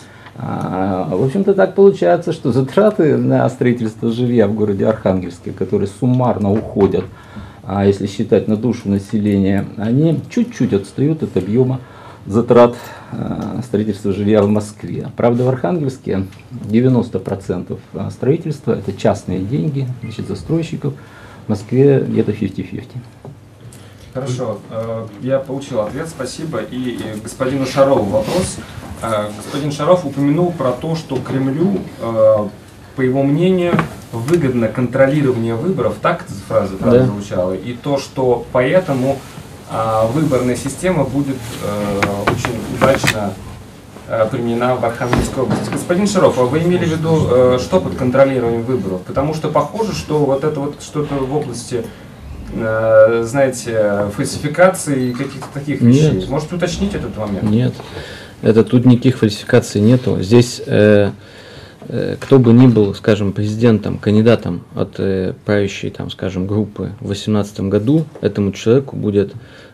В общем-то, так получается, что затраты на строительство жилья в городе Архангельске, которые суммарно уходят, если считать на душу населения, они чуть-чуть отстают от объема затрат строительства жилья в Москве. Правда, в Архангельске 90% строительства – это частные деньги, застройщиков. В Москве где-то 50-50. Хорошо, я получил ответ, спасибо. И господину Шарову вопрос. Господин Шаров упомянул про то, что Кремлю, по его мнению, выгодно контролирование выборов, так эта фраза звучала, и то, что поэтому выборная система будет очень удачно применена в Архангельской области. Господин Шаров, а вы имели в виду, что под контролированием выборов? Потому что похоже, что это что-то в области, знаете, фальсификации и каких-то таких вещей. Нет. Можете уточнить этот момент? Нет, тут никаких фальсификаций нету. Здесь кто бы ни был, скажем, президентом, кандидатом от правящей, скажем, группы в 2018 году, этому человеку будет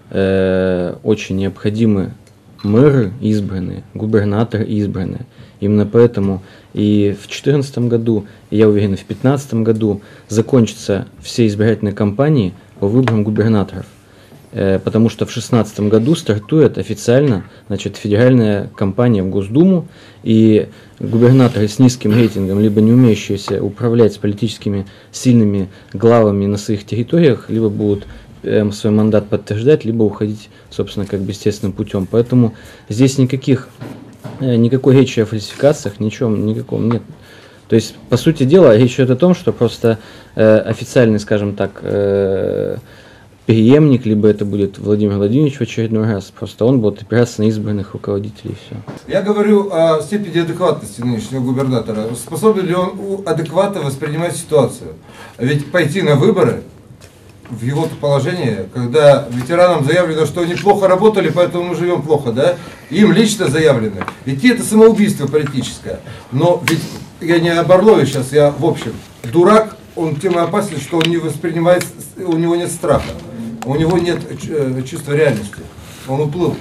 очень необходимы мэры избранные, губернаторы избранные. Именно поэтому и в 2014 году, и я уверен, и в 2015 году закончатся все избирательные кампании по выборам губернаторов. Потому что в 2016 году стартует официально, федеральная кампания в Госдуму, и губернаторы с низким рейтингом, либо не умеющиеся управлять с политическими сильными главами на своих территориях, либо будут свой мандат подтверждать, либо уходить, собственно, естественным путем. Поэтому здесь никакой речи о фальсификациях, никакого нет. То есть, по сути дела, речь идет о том, что просто официальный, скажем так, преемник, либо это будет Владимир Владимирович в очередной раз. Просто он будет опираться на избранных руководителей и все. Я говорю о степени адекватности нынешнего губернатора. Способен ли он адекватно воспринимать ситуацию? Ведь пойти на выборы в его положении, когда ветеранам заявлено, что они плохо работали, поэтому мы живем плохо, да? Им лично заявлено. Ведь это самоубийство политическое. Но ведь я не о Барлове сейчас, я в общем. Дурак, он тем и опасен, что он не воспринимает, у него нет страха, у него нет чувства реальности. Он уплыл.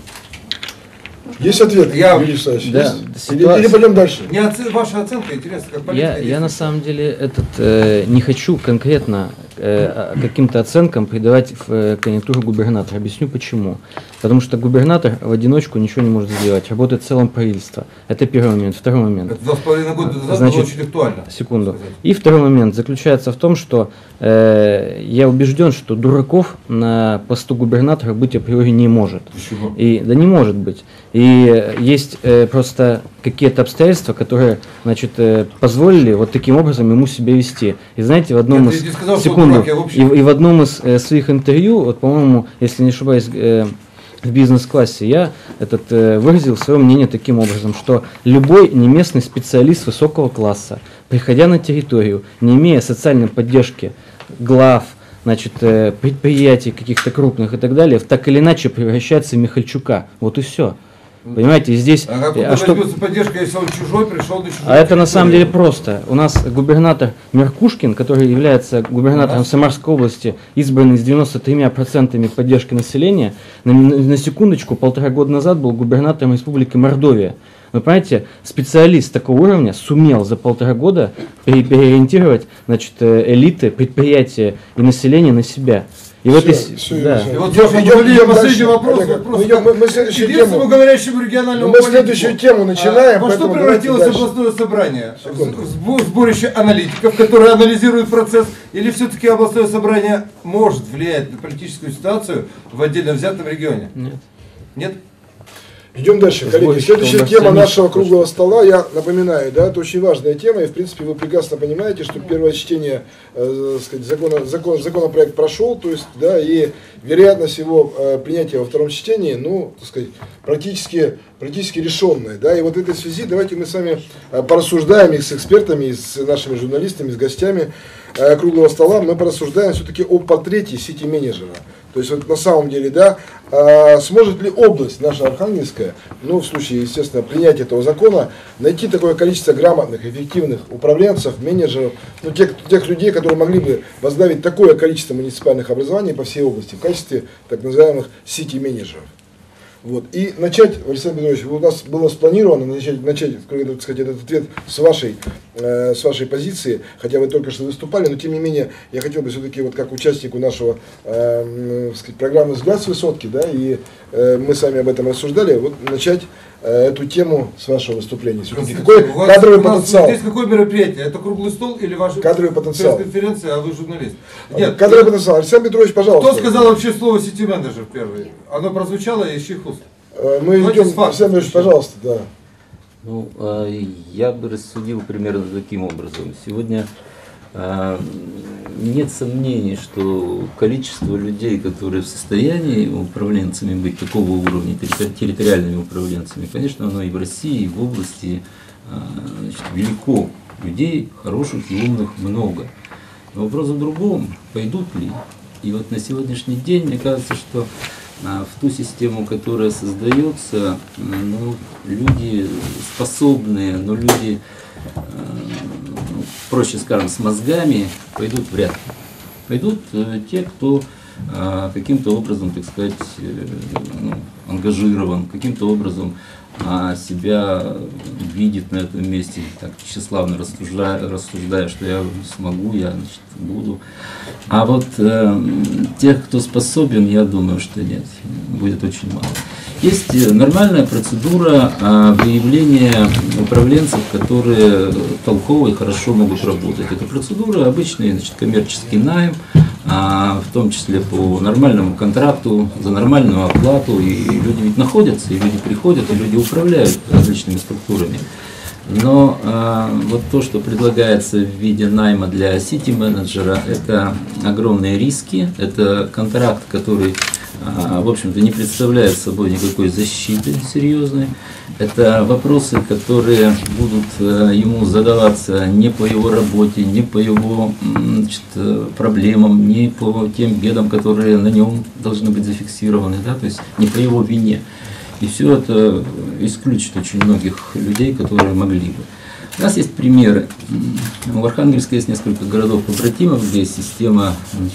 Есть ответ, Юрий Вячеславович? Да. Или пойдем дальше? Ваша оценка интересна, как политика. Я на самом деле не хочу конкретно каким-то оценкам придавать в конъюнктуру губернатора. Объясню почему. Потому что губернатор в одиночку ничего не может сделать. Работает в целом правительство. Это первый момент. Второй момент. Это 2,5 года назад было очень актуально. Секунду. И второй момент заключается в том, что я убежден, что дураков на посту губернатора быть априори не может. Почему? Да не может быть. И есть просто какие-то обстоятельства, которые, значит, позволили вот таким образом ему себя вести. И знаете, в одном из... И в одном из своих интервью, вот, по-моему, если не ошибаюсь, в бизнес-классе я выразил свое мнение таким образом, что любой неместный специалист высокого класса, приходя на территорию, не имея социальной поддержки глав, значит, предприятий каких-то крупных и так далее, так или иначе превращается в Михальчука. Вот и все. Понимаете, здесь... поддержка, если он чужой, пришел на чужой? А это на самом деле просто. У нас губернатор Меркушкин, который является губернатором Самарской области, избранный с 93% поддержки населения, на секундочку, 1,5 года назад был губернатором Республики Мордовия. Вы понимаете, специалист такого уровня сумел за 1,5 года переориентировать, значит, элиты, предприятия и население на себя. И вот да. И вот идем последний вопрос. Мы следующую тему начинаем. Во что превратилось областное собрание? В сборище аналитиков, которые анализируют процесс, или все-таки областное собрание может влиять на политическую ситуацию в отдельно взятом регионе? Нет. Нет? Идем дальше, коллеги. Следующая тема нашего круглого стола, я напоминаю, да, это очень важная тема, и в принципе вы прекрасно понимаете, что первое чтение законопроект прошел, то есть, да, и вероятность его принятия во втором чтении, ну, так сказать, практически решенная, да, и вот в этой связи давайте мы с вами порассуждаем и с экспертами, и с нашими журналистами, с гостями круглого стола, мы порассуждаем все-таки о портрете сити-менеджера. То есть вот на самом деле, да, сможет ли область наша Архангельская, ну в случае, естественно, принятия этого закона, найти такое количество грамотных, эффективных управленцев, менеджеров, ну, тех людей, которые могли бы возглавить такое количество муниципальных образований по всей области в качестве так называемых сити-менеджеров. Вот. И начать, Александр Петрович, у нас было спланировано начать так сказать, этот ответ с вашей позиции, хотя вы только что выступали, но тем не менее я хотел бы все-таки вот как участнику нашего сказать, программы «Взгляд с высотки», да, и мы с вами об этом рассуждали, вот начать эту тему с вашего выступления. Какой кадровый потенциал? Здесь какое мероприятие? Это круглый стол или ваша кадровый потенциал? Пресс-конференция, а вы журналист? Нет. Кадровый потенциал. Александр Петрович, пожалуйста. Кто сказал вообще слово сити-менеджер первый? Оно прозвучало из чьих уст? Мы идем, Александр Петрович, пожалуйста, да. Ну, я бы рассудил примерно таким образом. Сегодня нет сомнений, что количество людей, которые в состоянии управленцами быть такого уровня, территориальными управленцами, конечно, оно и в России, и в области значит, велико. Людей хороших и умных много. Но вопрос в другом, пойдут ли. И вот на сегодняшний день, мне кажется, что в ту систему, которая создается, ну, люди способные, но люди, проще скажем, с мозгами, пойдут вряд ли. Пойдут те, кто каким-то образом, так сказать, ангажирован, каким-то образом себя видит на этом месте, так тщеславно рассуждая, что я смогу, я, значит, буду. А вот тех, кто способен, я думаю, что нет, будет очень мало. Есть нормальная процедура выявления управленцев, которые толково и хорошо могут работать. Это процедура обычный, значит, коммерческий найм, в том числе по нормальному контракту, за нормальную оплату. И люди ведь находятся, и люди приходят, и люди управляют различными структурами. Но вот то, что предлагается в виде найма для сити-менеджера, это огромные риски, это контракт, который, в общем-то, не представляет собой никакой защиты серьезной. Это вопросы, которые будут ему задаваться не по его работе, не по его, значит, проблемам, не по тем бедам, которые на нем должны быть зафиксированы, да, то есть не по его вине. И все это исключит очень многих людей, которые могли бы. У нас есть примеры. В Архангельске есть несколько городов-побратимов, где система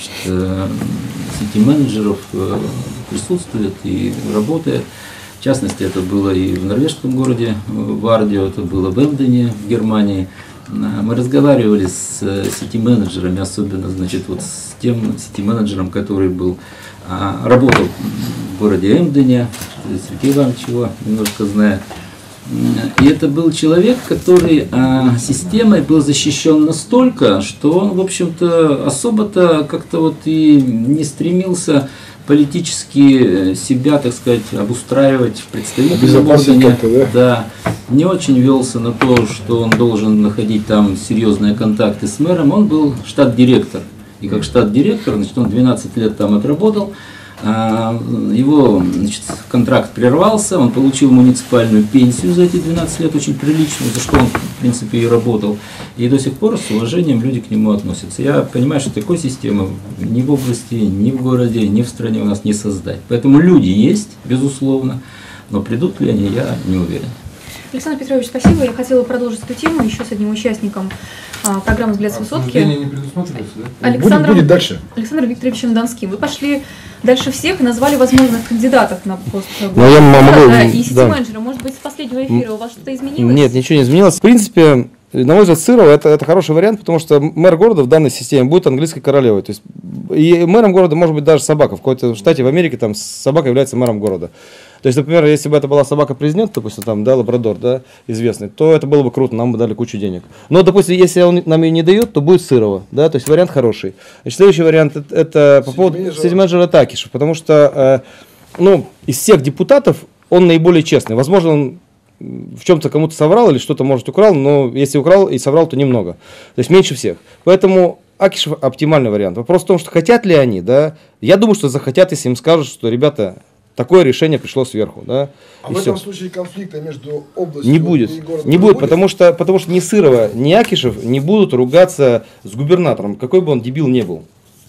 сити-менеджеров присутствует и работает. В частности, это было и в норвежском городе Вардио, это было в Эмдене в Германии. Мы разговаривали с сити-менеджерами, особенно, значит, вот с тем сити-менеджером, который работал в городе Эмдене, Сергей Иванович его немножко знает. И это был человек, который системой был защищен настолько, что он, в общем-то, особо-то как-то вот и не стремился политически себя, так сказать, обустраивать в представительном органе. Да, не очень велся на то, что он должен находить там серьезные контакты с мэром. Он был штат-директор. И как штат-директор, значит, он 12 лет там отработал. Его, значит, контракт прервался, он получил муниципальную пенсию за эти 12 лет, очень приличную, за что он, в принципе, и работал. И до сих пор с уважением люди к нему относятся. Я понимаю, что такой системы ни в области, ни в городе, ни в стране у нас не создать. Поэтому люди есть, безусловно, но придут ли они, я не уверен. Александр Петрович, спасибо. Я хотела продолжить эту тему еще с одним участником программы «Взгляд с высотки». Не предусматривается, да? Будет дальше. Александром Викторовичем Донским. Вы пошли дальше всех и назвали возможных кандидатов на пост и сити-менеджера. Может быть, с последнего эфира у вас что-то изменилось? Нет, ничего не изменилось. В принципе, на мой взгляд, Сырова это хороший вариант, потому что мэр города в данной системе будет английской королевой. То есть, и мэром города может быть даже собака. В какой-то штате в Америке там собака является мэром города. То есть, например, если бы это была собака-президент, допустим, там, да, лабрадор, да, известный, то это было бы круто, нам бы дали кучу денег. Но, допустим, если он нам ее не дает, то будет Сырова, да, то есть вариант хороший. Значит, следующий вариант это по поводу сити-менеджера Такишев, потому что, из всех депутатов он наиболее честный. Возможно, он в чем-то кому-то соврал или что-то, может, украл, но если украл и соврал, то немного. То есть меньше всех. Поэтому Акишев оптимальный вариант. Вопрос в том, что хотят ли они, да. Я думаю, что захотят, если им скажут, что, ребята, такое решение пришло сверху, да. А в этом случае конфликта между областью и городом не будет, потому что ни Сырова, ни Акишев не будут ругаться с губернатором, какой бы он дебил не был.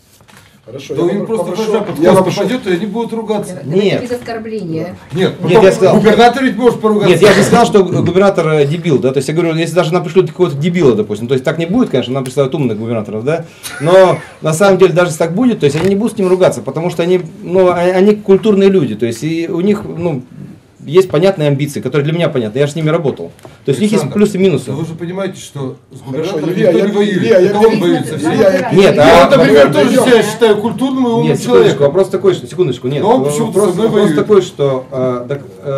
Хорошо, да им просто попадет, и они будут ругаться. Нет. Без оскорбления. Нет, я сказал, губернатор ведь может поругаться. Нет, я не сказал, что губернатор дебил, да, то есть я говорю, если даже нам пришлют какого-то дебила, допустим, то есть так не будет, конечно, нам присылают умных губернаторов, да, но на самом деле даже если так будет, то есть они не будут с ним ругаться, потому что они культурные люди, то есть и у них, есть понятные амбиции, которые для меня понятны, я же с ними работал. То есть у них есть плюсы и минусы. Вы же понимаете, что с губернатором никто не воюет. Это он боится всего. Нет, я, например, тоже себя считаю культурным и умным человеком. Вопрос такой, что, секундочку, нет. Вопрос такой, что,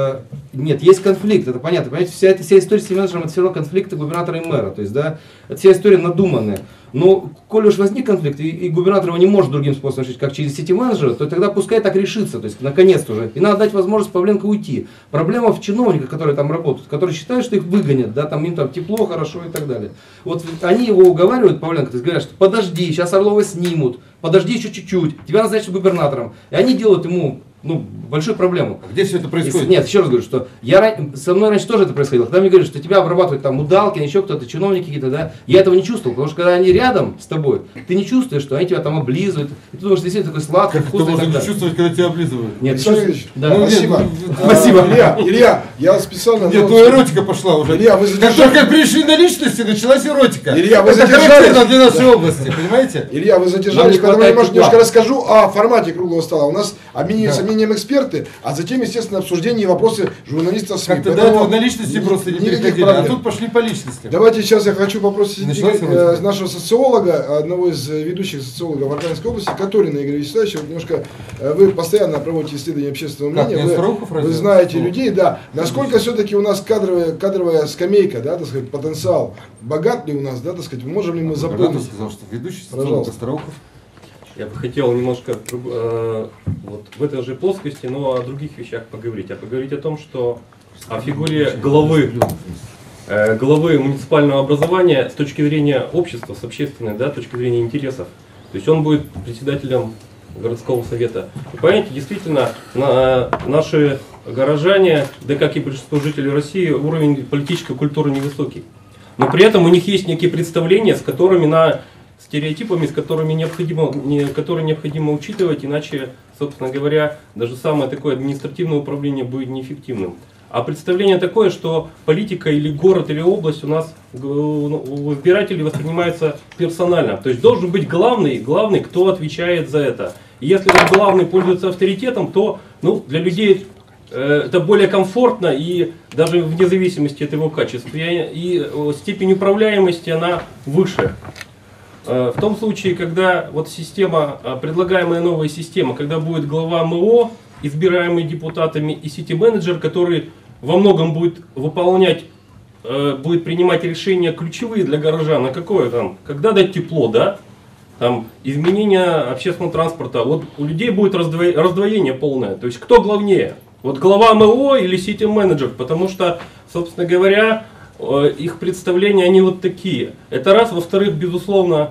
нет, есть конфликт, это понятно. Понимаете, вся история с менеджером, это все равно конфликты губернатора и мэра. То есть, да, это вся история надуманная. Но, коли уж возник конфликт, и губернатор его не может другим способом решить, как через сити-менеджера, то тогда пускай так решится, то есть, наконец-то уже. И надо дать возможность Павленко уйти. Проблема в чиновниках, которые там работают, которые считают, что их выгонят, да, там им там тепло, хорошо и так далее. Вот они его уговаривают, Павленко, то есть говорят, что подожди, сейчас Орлова снимут, подожди еще чуть-чуть, тебя назначат губернатором. И они делают ему большую проблему. Где все это происходит? Нет, еще раз говорю, что со мной раньше тоже это происходило. Когда мне говорят, что тебя обрабатывают там Удалкин, еще кто-то, чиновники какие-то, да, я этого не чувствовал, потому что когда они рядом с тобой, ты не чувствуешь, что они тебя там облизывают, и ты думаешь, что действительно такой сладкий, вкусный. Ты можешь чувствовать, когда тебя облизывают. Нет, да. Спасибо. Спасибо. Илья, я специально... Нет, эротика пошла уже. Илья, вы задержались. Как только пришли на личности, началась эротика. Илья, вы задержались. Это характерно для нашей области, понимаете? Илья, вы задержались, поэтому я немножко расскажу о формате круглого стола. У нас обмениваются мнением эксперты, а затем, естественно, обсуждение и вопросы журналистов СМИ. Как-то до этого на личности просто не переходили, а тут пошли по личности. Давайте сейчас я хочу попросить нашего социолога, одного из ведущих социологов Архангельской области, Каторина Игоря Вячеславовича. Вот немножко вы постоянно проводите исследования общественного мнения, вы знаете людей, да. Насколько все-таки у нас кадровая скамейка, да, так сказать, потенциал, богат ли у нас, да, так сказать, можем ли мы запомнить? Сказал, что ведущий социолог Остроухов. Я бы хотел немножко вот в этой же плоскости, но о других вещах поговорить. А поговорить о том, что о фигуре главы главы муниципального образования с точки зрения общества, с общественной, да, точки зрения интересов. То есть он будет председателем городского совета. И понимаете, действительно, наши горожане, да как и большинство жителей России, уровень политической культуры невысокий. Но при этом у них есть некие представления, с которыми стереотипами, которые необходимо учитывать, иначе, собственно говоря, даже самое такое административное управление будет неэффективным. А представление такое, что политика или город, или область у нас у избирателей воспринимается персонально. То есть должен быть главный, кто отвечает за это. И если этот главный пользуется авторитетом, то для людей это более комфортно, и даже вне зависимости от его качества. И степень управляемости она выше. В том случае, когда вот система, предлагаемая новая система, когда будет глава МО, избираемый депутатами, и сити-менеджер, который во многом будет будет принимать решения ключевые для горожан, а какое там, когда дать тепло, да, там, изменение общественного транспорта, вот у людей будет раздвоение полное, то есть кто главнее, вот глава МО или сити-менеджер, потому что, собственно говоря, их представления, они вот такие. Это раз. Во-вторых, безусловно,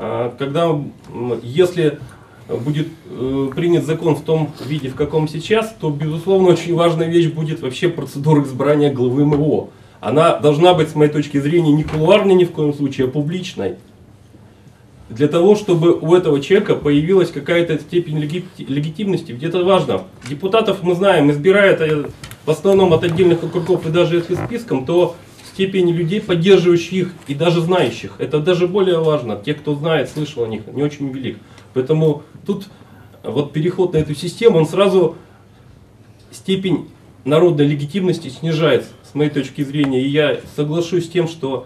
если будет принят закон в том виде, в каком сейчас, то, безусловно, очень важная вещь будет вообще процедура избрания главы МО. Она должна быть, с моей точки зрения, не кулуарной ни в коем случае, а публичной. Для того, чтобы у этого человека появилась какая-то степень легитимности. Ведь это важно. Депутатов, мы знаем, избирают в основном от отдельных округов, и даже если списком, то степень людей, поддерживающих их и даже знающих, это даже более важно. Те, кто знает, слышал о них, не очень велик. Поэтому тут вот переход на эту систему, он сразу степень народной легитимности снижается, с моей точки зрения. И я соглашусь с тем, что,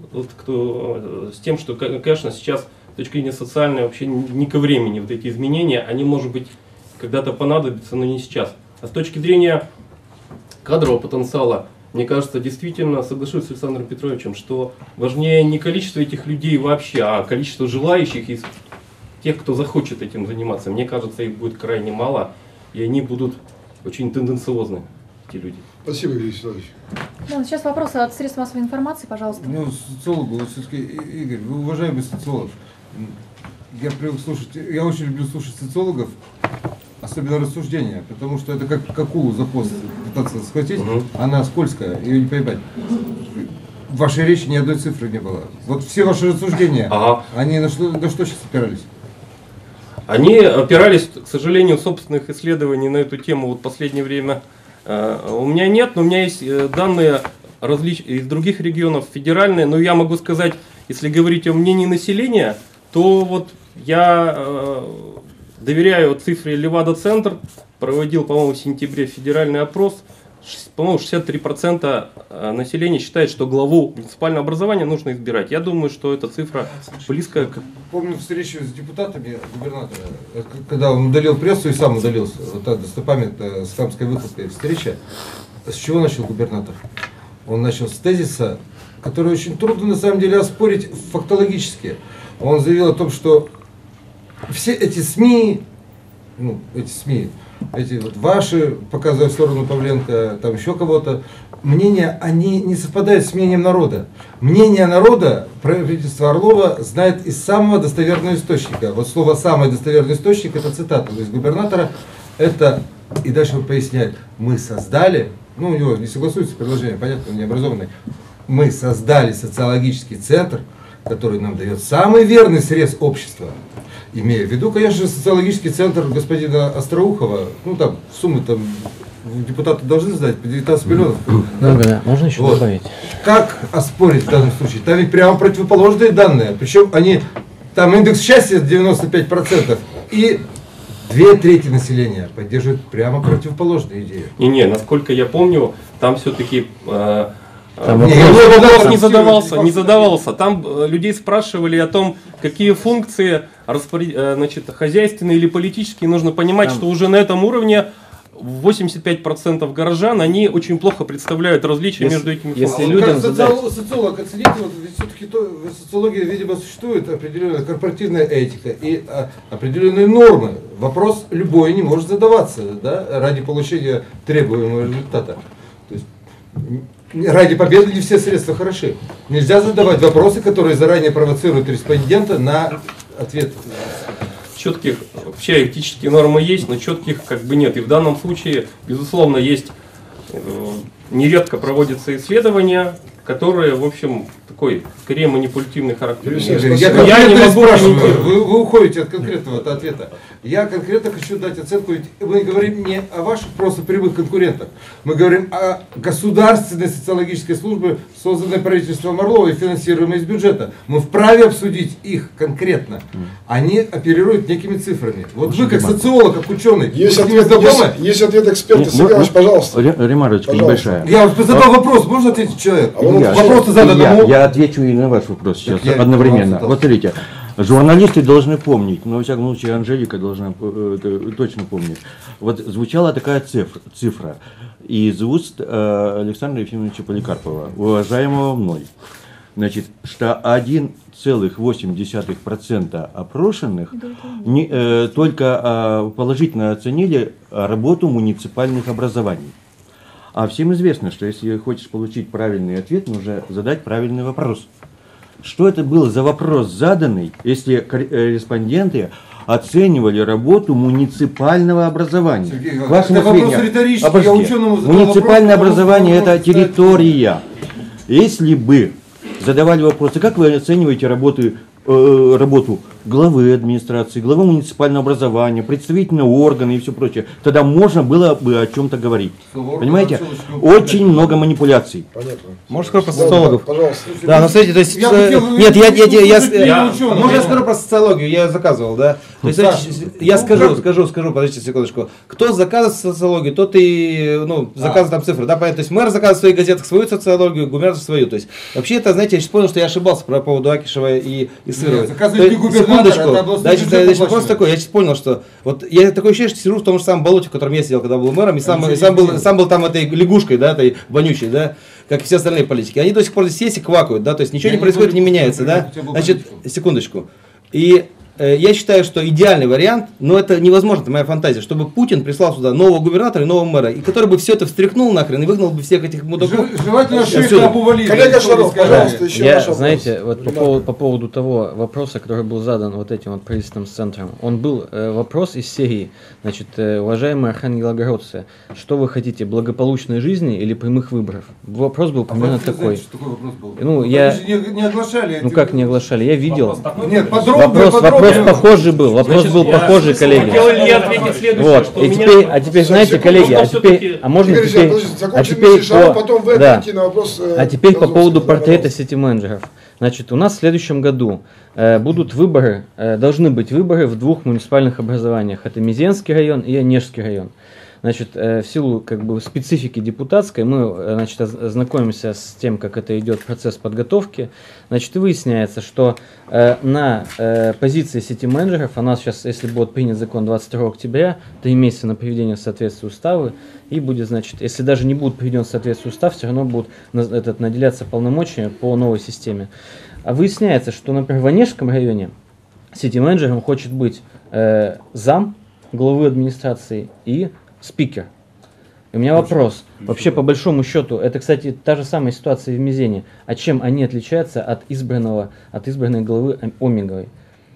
конечно, сейчас с точки зрения социальной вообще не ко времени вот эти изменения, они, может быть, когда-то понадобятся, но не сейчас. А с точки зрения кадрового потенциала, мне кажется, действительно, соглашусь с Александром Петровичем, что важнее не количество этих людей вообще, а количество желающих и тех, кто захочет этим заниматься. Мне кажется, их будет крайне мало, и они будут очень тенденциозны, эти люди. Спасибо, Игорь Вячеславович. Да, сейчас вопросы от средств массовой информации, пожалуйста. Ну, социологу, вот все-таки, Игорь, вы уважаемый социолог. Я привык слушать, я очень люблю слушать социологов, особенно рассуждения, потому что это как акулу за хвост пытаться схватить, она скользкая, ее не поймать. В вашей речи ни одной цифры не было. Вот все ваши рассуждения, они на что сейчас опирались? Они опирались, к сожалению, собственных исследований на эту тему вот в последнее время. У меня нет, но у меня есть данные из других регионов, федеральные, но я могу сказать, если говорить о мнении населения, то вот я доверяю цифре Левада-центр, проводил, по-моему, в сентябре федеральный опрос, по-моему, 63% населения считает, что главу муниципального образования нужно избирать. Я думаю, что эта цифра близкая к... Помню встречу с депутатами губернатора, когда он удалил прессу и сам удалился. Вот та достопамятная с хамской выходкой встреча. С чего начал губернатор? Он начал с тезиса, который очень трудно на самом деле оспорить фактологически. Он заявил о том, что все эти СМИ, эти вот ваши, показывая в сторону Павленко, там еще кого-то, мнения, они не совпадают с мнением народа. Мнение народа правительство Орлова знает из самого достоверного источника. Вот слово «самый достоверный источник» — это цитата из губернатора. Это, и дальше он поясняет, мы создали, у него не согласуется предложение, понятно, он необразованный, мы создали социологический центр, который нам дает самый верный срез общества. Имея в виду, конечно, социологический центр господина Остроухова, там суммы там депутаты должны сдать по 19 миллионов. Да, можно еще добавить. Как оспорить в данном случае? Там ведь прямо противоположные данные, причем они, там индекс счастья 95%, и 2/3 населения поддерживают прямо противоположные идеи. Не, насколько я помню, там все-таки... вопрос не задавался. Там людей спрашивали о том, какие функции хозяйственные или политические. Нужно понимать, что уже на этом уровне 85% горожан, они очень плохо представляют различия между этими функциями. Как социолог, оцените, все-таки в социологии, видимо, существует определенная корпоративная этика и определенные нормы. Вопрос любой не может задаваться, да, ради получения требуемого результата. То есть ради победы не все средства хороши. Нельзя задавать вопросы, которые заранее провоцируют респондента на ответ. Четких вообще этические нормы есть, но четких как бы нет. И в данном случае, безусловно, есть, нередко проводятся исследования, которые, в общем, такой, скорее, манипулятивный характер. Я не могу спрашивать, вы уходите от конкретного ответа. Я конкретно хочу дать оценку, ведь мы говорим не о ваших просто прямых конкурентах, мы говорим о государственной социологической службе, созданной правительством Орлова и финансируемой из бюджета. Мы вправе обсудить их конкретно. Они оперируют некими цифрами. Вот вы, как социолог, как ученый, есть ответ эксперта. Сергей Иванович, пожалуйста. Ремарочка небольшая. Я задал вопрос, можно ответить человек? Вопрос задан ему. Я отвечу и на ваш вопрос сейчас одновременно. Вот смотрите, журналисты должны помнить, но во всяком случае Анжелика должна точно помнить. Вот звучала такая цифра из уст Александра Ефимовича Поликарпова, уважаемого мной. Значит, что 1,8% опрошенных только положительно оценили работу муниципальных образований. А всем известно, что если хочешь получить правильный ответ, нужно задать правильный вопрос. Что это был за вопрос заданный, если респонденты оценивали работу муниципального образования? Сергей, это вопрос риторический, я ученому задал муниципальное образование – это территория. Если бы задавали вопросы, как вы оцениваете работу главы администрации, главы муниципального образования, представительные органы и все прочее, тогда можно было бы о чем-то говорить. Понимаете? Очень много манипуляций. Понятно. Может, скажу про социологов? Пожалуйста. Да, ну смотрите, то есть... Нет, можно я скажу про социологию, я заказывал, да? То есть, я скажу, подождите секундочку. Кто заказывает социологию, тот и, заказывает там цифры, да, понятно? То есть, мэр заказывает в своих газетах свою социологию, губернатор свою. То есть, вообще это, знаете, я сейчас понял, что я ошибался про поводу Акишева и Сырова. Секундочку, дальше вопрос такой, я сейчас понял, что вот я такое ощущение, что сижу в том же самом болоте, в котором я сидел, когда был мэром, и сам был там этой лягушкой, да, этой вонючей, да, как и все остальные политики. Они до сих пор здесь есть и квакают, да, то есть ничего не происходит, не меняется, да. Значит, секундочку. И я считаю, что идеальный вариант, но это невозможно, это моя фантазия, чтобы Путин прислал сюда нового губернатора и нового мэра, и который бы все это встряхнул нахрен и выгнал бы всех этих мудаков. Желательно шейха Абу Валида. Коллега Шаров, пожалуйста, еще я, ваш вопрос. знаете, вот по поводу того вопроса, который был задан вот этим вот правительственным центром, он был вопрос из серии, значит, уважаемые архангелогородцы, что вы хотите, благополучной жизни или прямых выборов? Вопрос был примерно такой. Что такой вопрос был? Ну, не оглашали. Ну как не оглашали? Я видел. Нет, Вопрос похожий был, похожий, коллеги. Вот. И теперь, знаете, коллеги, теперь по поводу портрета сити-менеджеров. Значит, у нас в следующем году будут выборы, должны быть выборы в двух муниципальных образованиях. Это Мезенский район и Онежский район. Значит, в силу специфики депутатской мы знакомимся с тем, как это идет процесс подготовки. Значит, и выясняется, что на позиции сити-менеджеров, у нас сейчас, если будет принят закон 22 октября, 3 месяца на приведение в соответствие устава, и будет, значит, если даже не будет приведен в соответствие устав, все равно будут наделяться полномочиями по новой системе. А выясняется, что, например, в Онежском районе сити-менеджером хочет быть зам главы администрации и спикер. И у меня вопрос. Вообще, по большому счету, это, кстати, та же самая ситуация и в Мезене. А чем они отличаются от избранной главы Омеговой?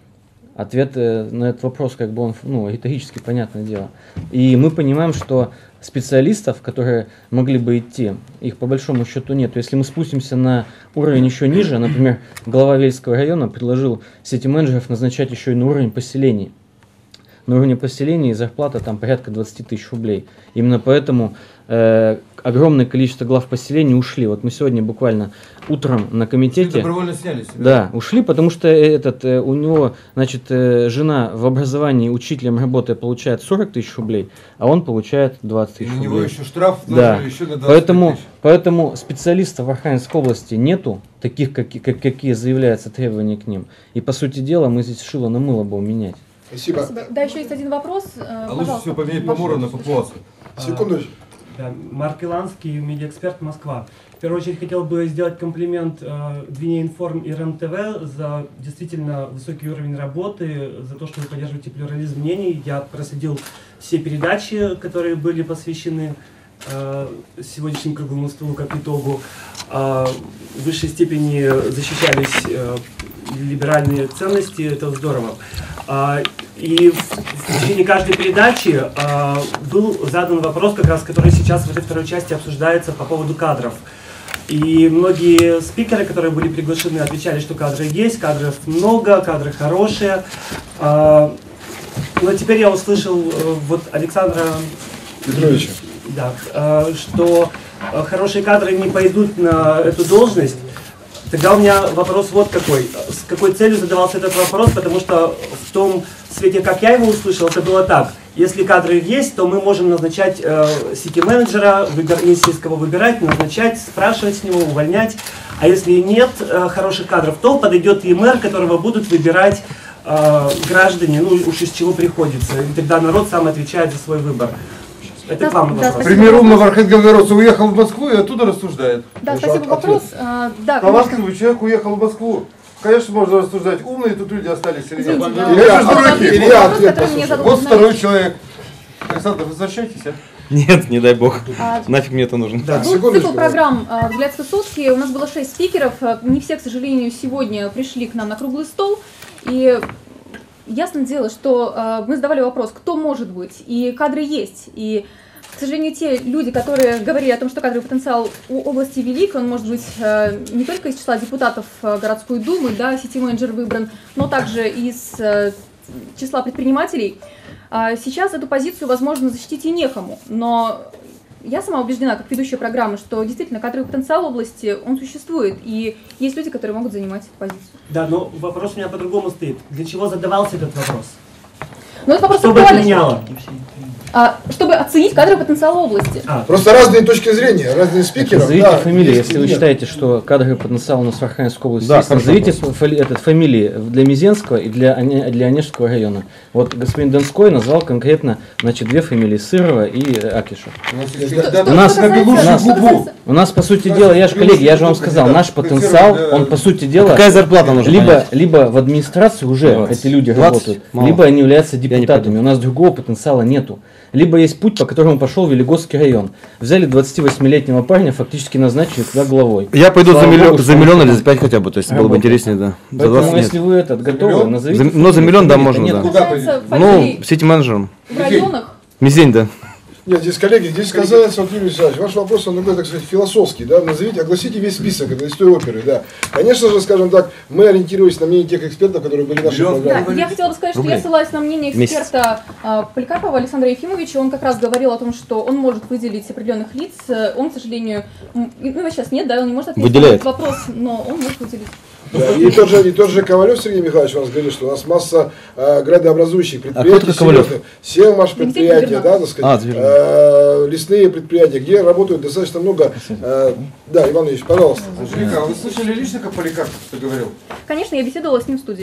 Ответ на этот вопрос, он, риторически, понятное дело. И мы понимаем, что специалистов, которые могли бы идти, их по большому счету нет. Если мы спустимся на уровень еще ниже, например, глава Вельского района предложил сити-менеджеров назначать еще и на уровень поселений. На уровне поселений зарплата там порядка 20 тысяч рублей. Именно поэтому огромное количество глав поселений ушли. Вот мы сегодня буквально утром на комитете... Добровольно сняли себя. Да, ушли, потому что у него, значит, жена в образовании учителем работая получает 40 тысяч рублей, а он получает 20 тысяч рублей. У него еще штраф да. Еще на 20 тысяч. Поэтому специалистов в Архангельской области нету, таких, какие заявляются требования к ним. И, по сути дела, мы здесь шило на мыло будем менять. Спасибо. Да, еще есть один вопрос. А лучше всего поменять Помору на Папуасу. Секунду. Да, Марк Иланский, медиаэксперт, Москва. В первую очередь хотел бы сделать комплимент Двине Информ и РЕН-ТВ за действительно высокий уровень работы, за то, что вы поддерживаете плюрализм мнений. Я проследил все передачи, которые были посвящены сегодняшнему круглому столу как итогу в высшей степени защищались либеральные ценности, это здорово. И в течение каждой передачи был задан вопрос, как раз, который сейчас в этой второй части обсуждается по поводу кадров. И многие спикеры, которые были приглашены, отвечали, что кадры есть, кадров много, кадры хорошие. Но теперь я услышал вот Александра Петровича, да, что хорошие кадры не пойдут на эту должность. Тогда у меня вопрос вот какой. С какой целью задавался этот вопрос? Потому что в том свете, как я его услышал, это было так. Если кадры есть, то мы можем назначать сити-менеджера, не с кого выбирать, назначать, спрашивать с него, увольнять. А если нет хороших кадров, то подойдет и мэр, которого будут выбирать граждане, ну уж из чего приходится. И тогда народ сам отвечает за свой выбор. Это к вам вопрос. Пример умного архангелогородца уехал в Москву и оттуда рассуждает. Да, спасибо. Вопрос. Да, талантливый человек уехал в Москву. Конечно, можно рассуждать, умные тут люди остались или нет. Вот второй человек. Александр, возвращайтесь, а? Нет, не дай бог. Нафиг мне это нужно. Да. Был цикл программ «Взгляд с высотки». У нас было 6 спикеров. Не все, к сожалению, сегодня пришли к нам на круглый стол. И ясное дело, что мы задавали вопрос, кто может быть. И кадры есть. И, к сожалению, те люди, которые говорили о том, что кадровый потенциал у области велик, он может быть не только из числа депутатов городской думы, да, сити-менеджер выбран, но также из числа предпринимателей. Сейчас эту позицию, возможно, защитить и некому, но я сама убеждена, как ведущая программы, что действительно кадровый потенциал в области, он существует, и есть люди, которые могут занимать эту позицию. Да, но вопрос у меня по-другому стоит. Для чего задавался этот вопрос? Ну, это вопрос чтобы это меняло? Чтобы оценить кадровый потенциал области. Просто разные точки зрения, разные спикеры. Назовите фамилии, если вы считаете, что кадровый потенциал у нас в Архангельской области есть, назовите фамилии для Мизенского и для Онежского района. Вот господин Донской назвал конкретно, значит, 2 фамилии: Сырова и Акиша. У нас, по сути дела, я же, коллеги, я же вам сказал, наш потенциал, он, по сути дела, какая зарплата нужна? Либо в администрации уже эти люди работают, либо они являются депутатами. У нас другого потенциала нету. Либо есть путь, по которому пошел Велигорский район. Взяли 28-летнего парня, фактически назначили туда главой. Я пойду за миллион или за 5 хотя бы, то есть было бы интереснее, да. Поэтому, если вы готовы, назовите. Но за миллион, да, можно, да. Куда пойдете? Ну, сити-менеджером. В районах? Мизень, да. Нет, здесь, коллеги, здесь касается, вот, Юрий Вячеславович, ваш вопрос, он такой, так сказать, философский, да, назовите, огласите весь список этой той оперы, да. Конечно же, скажем так, мы ориентировались на мнение тех экспертов, которые были в нашей программе. Да, я хотела бы сказать, что я ссылаюсь на мнение эксперта Поликарпова Александра Ефимовича, он как раз говорил о том, что он может выделить определенных лиц, он, к сожалению, ну, его сейчас нет, да, он не может ответить на этот вопрос, но он может выделить. Да, и тот же Ковалев Сергей Михайлович у нас говорит, что у нас масса градообразующих предприятий, Севмаш предприятия, да, так сказать, лесные предприятия, где работают достаточно много. Да, Иван Ильич, пожалуйста. Анжелика, вы слышали лично, как Поликарпов что говорил? Конечно, я беседовала с ним в студии.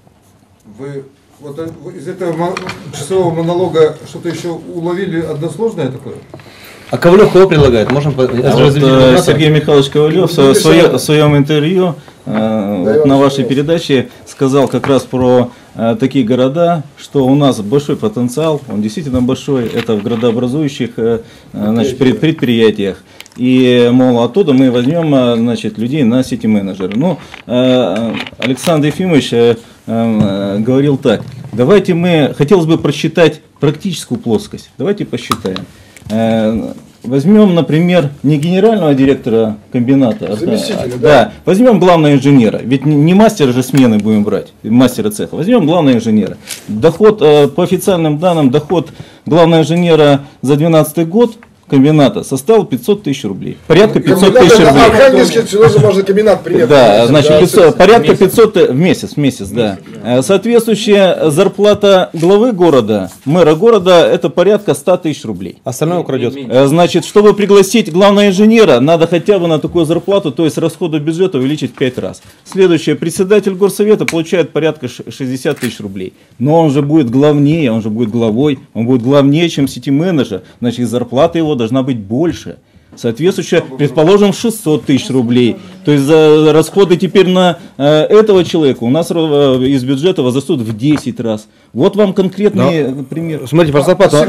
Вы вот из этого часового монолога что-то еще уловили односложное такое? А Ковалев кого предлагает? Можем Сергей Михайлович Ковалев в своем интервью на вашей передаче сказал как раз про такие города, что у нас большой потенциал, он действительно большой, это в градообразующих, значит, предприятиях. И, мол, оттуда мы возьмем, значит, людей на сити-менеджера. Ну, Александр Ефимович говорил так: давайте хотелось бы просчитать практическую плоскость, давайте посчитаем. Возьмем, например, не генерального директора комбината, да, возьмем главного инженера, ведь не мастера же смены будем брать, мастера цеха, возьмем главного инженера. Доход, по официальным данным, доход главного инженера за 2012 год комбината составил 500 тысяч рублей. Порядка 500 тысяч рублей. Архангельский серьезно можно комбинат принять. Да, значит, 500, порядка 500 в месяц, да. Соответствующая зарплата главы города, мэра города, это порядка 100 тысяч рублей. Остальное украдет. Значит, чтобы пригласить главного инженера, надо хотя бы на такую зарплату, то есть расходы бюджета увеличить в 5 раз. Следующее, председатель горсовета получает порядка 60 тысяч рублей. Но он же будет главнее, он же будет главой, он будет главнее, чем сити-менеджер, значит, зарплата его должна быть больше. соответствующая, предположим, 600 тысяч рублей. То есть за расходы теперь на этого человека у нас из бюджета возрастут в 10 раз. Вот вам конкретный пример. Смотрите, про зарплату.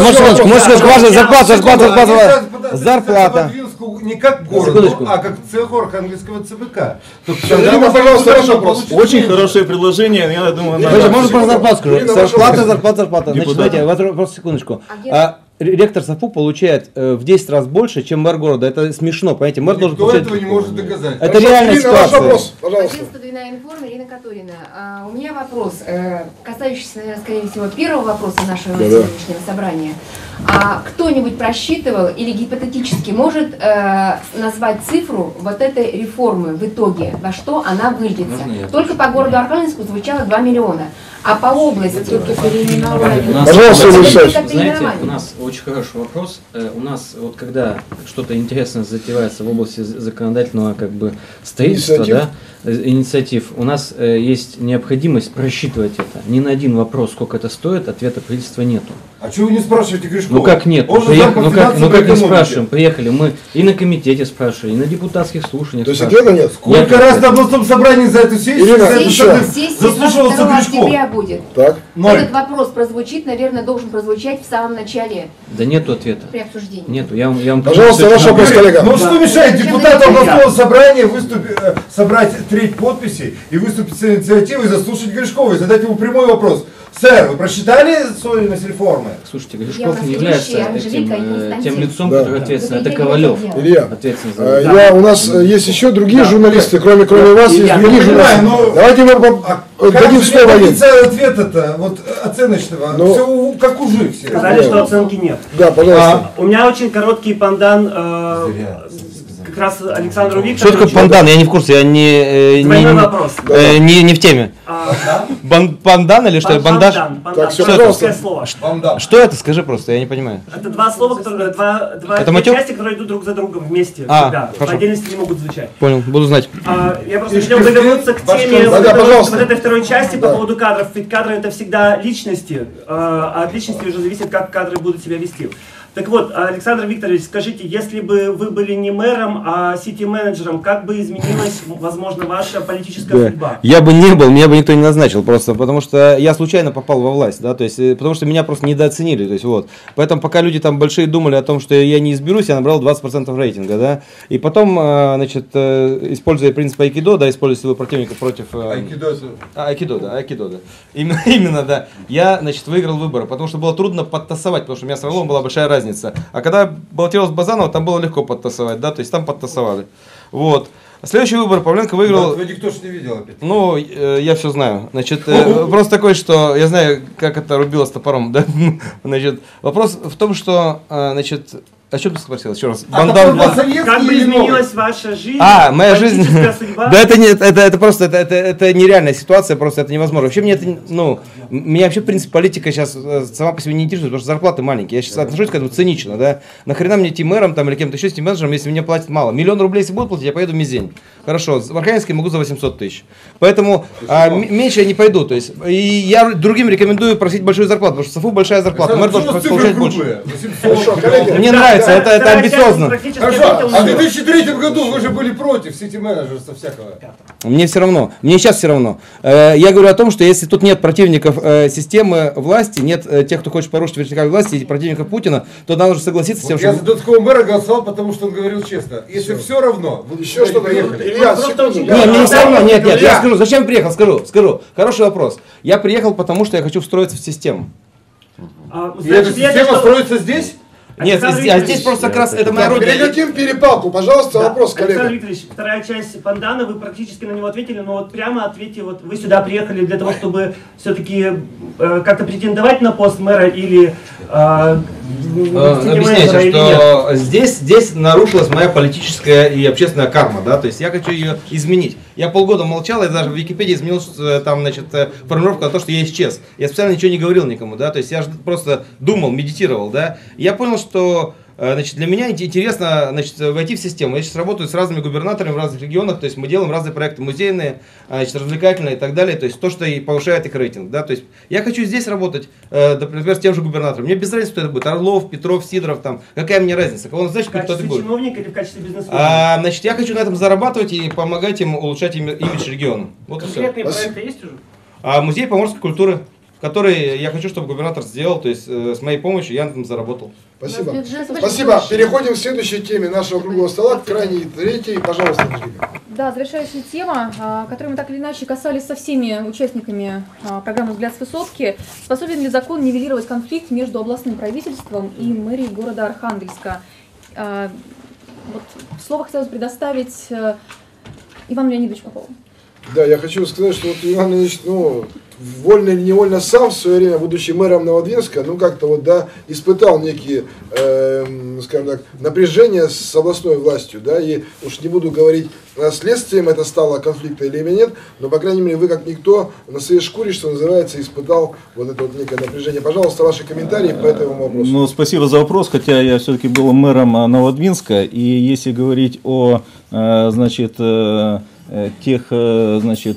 Зарплата. Не как городу, а как цеху Архангельского ЦБК. Очень хорошее предложение, я думаю, можно про зарплату скажу. Зарплата. Значит, давайте, просто секундочку. Ректор САФУ получает в 10 раз больше, чем мэр города. Это смешно, понимаете? Мэр должен получать... этого не может доказать. Это реальная ситуация. Агентство «Двойная информ», Ирина Катурина. У меня вопрос, касающийся, наверное, скорее всего, первого вопроса нашего сегодняшнего собрания. Кто-нибудь просчитывал или гипотетически может назвать цифру вот этой реформы в итоге, во что она выльется? Только по городу Архангельску звучало 2 миллиона. А по области только переименовали. Знаете, у нас очень хороший вопрос. У нас вот когда что-то интересное затевается в области законодательного как бы строительства, инициатив, у нас есть необходимость просчитывать это. Ни на один вопрос, сколько это стоит, ответа правительства нету. А чего вы не спрашиваете Гришкова? Ну как нет? Ну как не спрашиваем? Приехали, мы и на комитете спрашивали, и на депутатских слушаниях. То есть ответа нет? Сколько раз на областном собрании за эту сессию заслушивался Гришков? Будет. Так. Этот вопрос прозвучит, наверное, должен прозвучать в самом начале. Да нету ответа. При обсуждении. Нету. Я вам пожалуйста, ваш вопрос, коллега. Ну что мешает депутату областного собрания собрать треть подписей и выступить с инициативой, заслушать Гришкова и задать ему прямой вопрос. Сэр, вы просчитали стоимость реформы? Слушайте, Гришков не является тем лицом, который ответственен. Это Ковалев. Илья, у нас есть еще другие журналисты, кроме вас, есть другие журналисты. Давайте мы дадим слово им. Ответа-то, вот оценочного, все как у жив. Сказали, что оценки нет. Да, пожалуйста. У меня очень короткий пандан как раз Александру Викторовичу. Что такое пандан? Я не в курсе, я не в теме. Пандан или что? Бандаж? Что это? Скажи просто, я не понимаю. Это два слова, которые две части, которые идут друг за другом вместе. По отдельности не могут звучать. Понял, буду знать. Я просто хотел бы вернуться к теме вот этой второй части по поводу кадров. Ведь кадры это всегда личности, а от личности уже зависит, как кадры будут себя вести. Так вот, Александр Викторович, скажите, если бы вы были не мэром, а сити-менеджером, как бы изменилась, возможно, ваша политическая судьба? Я бы не был, меня бы никто не назначил просто, потому что я случайно попал во власть, да, то есть, потому что меня просто недооценили, то есть, вот. Поэтому пока люди там большие думали о том, что я не изберусь, я набрал 20% рейтинга, да, и потом, значит, используя принцип айкидо, да, используя силу противника против... Айкидо, да. Именно, да. Я, значит, выиграл выборы, потому что было трудно подтасовать, потому что у меня с Орловым была большая разница. А когда баллотировался Базанова, там было легко подтасовать, да, то есть там подтасовали. Вот. Следующий выбор Павленко выиграл. Да, никто же не видел опять. Ну, я все знаю. Значит, вопрос такой, что я знаю, как это рубило с топором, да. Значит, вопрос в том, что, значит, о чем ты спросил? Еще раз. Как бы изменилась ваша жизнь? Моя жизнь. Судьба? Да, это просто, это нереальная ситуация, просто это невозможно. Вообще мне это, меня вообще, в принципе, политика сейчас сама по себе не интересует, потому что зарплаты маленькие. Я сейчас отношусь к этому цинично, да. Нахрена мне идти мэром там или кем-то еще, менеджером, если мне платят мало? 1 000 000 рублей, если будут платить, я поеду в Мизень. Хорошо, в Архангельске могу за 800 тысяч. Поэтому меньше я не пойду. То есть, и я другим рекомендую просить большую зарплату, потому что САФУ большая зарплата. Мэр должен получать больше. Мне нравится, это амбициозно. Хорошо, а в 2003 году вы же были против сити-менеджерства всякого. Мне все равно, мне сейчас все равно. Я говорю о том, что если тут нет противников системы власти, нет тех, кто хочет порушить вертикаль власти, и противников Путина, то надо уже согласиться с тем, что... Я за Донского мэра голосовал, потому что он говорил честно. Если все равно, вы еще что-то ехали. Нет, мне все равно, нет, я скажу, зачем приехал, скажу. Хороший вопрос. Я приехал, потому что я хочу встроиться в систему. И эта система строится здесь? Нет, здесь просто как раз это моя родина. Перекатим перепалку, пожалуйста, вопрос, коллега. Александр Викторович, вторая часть пандана, вы практически на него ответили, но вот прямо ответьте, вот вы сюда приехали для того, чтобы все-таки как-то претендовать на пост мэра или... Объясняйте, что здесь нарушилась моя политическая и общественная карма, да, то есть я хочу ее изменить. Я полгода молчал, я даже в Википедии изменил там, значит, формулировку на то, что я исчез. Я специально ничего не говорил никому, да, то есть я просто думал, медитировал, да. И я понял, что значит, для меня интересно, значит, войти в систему. Я сейчас работаю с разными губернаторами в разных регионах, то есть мы делаем разные проекты музейные, значит, развлекательные и так далее, то есть то, что и повышает их рейтинг, да, то есть я хочу здесь работать, например, с тем же губернатором. Мне без разницы, кто это будет, Орлов, Петров, Сидоров, там, какая мне разница, кого назначить, кто это будет. В качестве чиновника или в качестве бизнесмена? Значит, я хочу на этом зарабатывать и помогать им улучшать имидж региона. Вот конкретные проекты есть уже? Музей поморской культуры, который я хочу, чтобы губернатор сделал, то есть с моей помощью я на этом заработал. Спасибо. Спасибо. Переходим к следующей теме нашего круглого стола, к крайней третьей. Пожалуйста, Анжелика. Да, завершающая тема, которой мы так или иначе касались со всеми участниками программы «Взгляд с высотки». Способен ли закон нивелировать конфликт между областным правительством и мэрией города Архангельска? Вот, слово хотелось предоставить Ивану Леонидовичу Попову. Да, я хочу сказать, что вот Иван Леонидович, вольно или невольно сам в свое время, будучи мэром Новодвинска, как-то вот, да, испытал некие, скажем так, напряжения с областной властью, да, и уж не буду говорить, следствием это стало конфликта или нет, но, по крайней мере, вы как никто на своей шкуре, что называется, испытал вот это вот некое напряжение. Пожалуйста, ваши комментарии по этому вопросу. Ну, спасибо за вопрос, хотя я все-таки был мэром Новодвинска, и если говорить о, значит, тех, значит,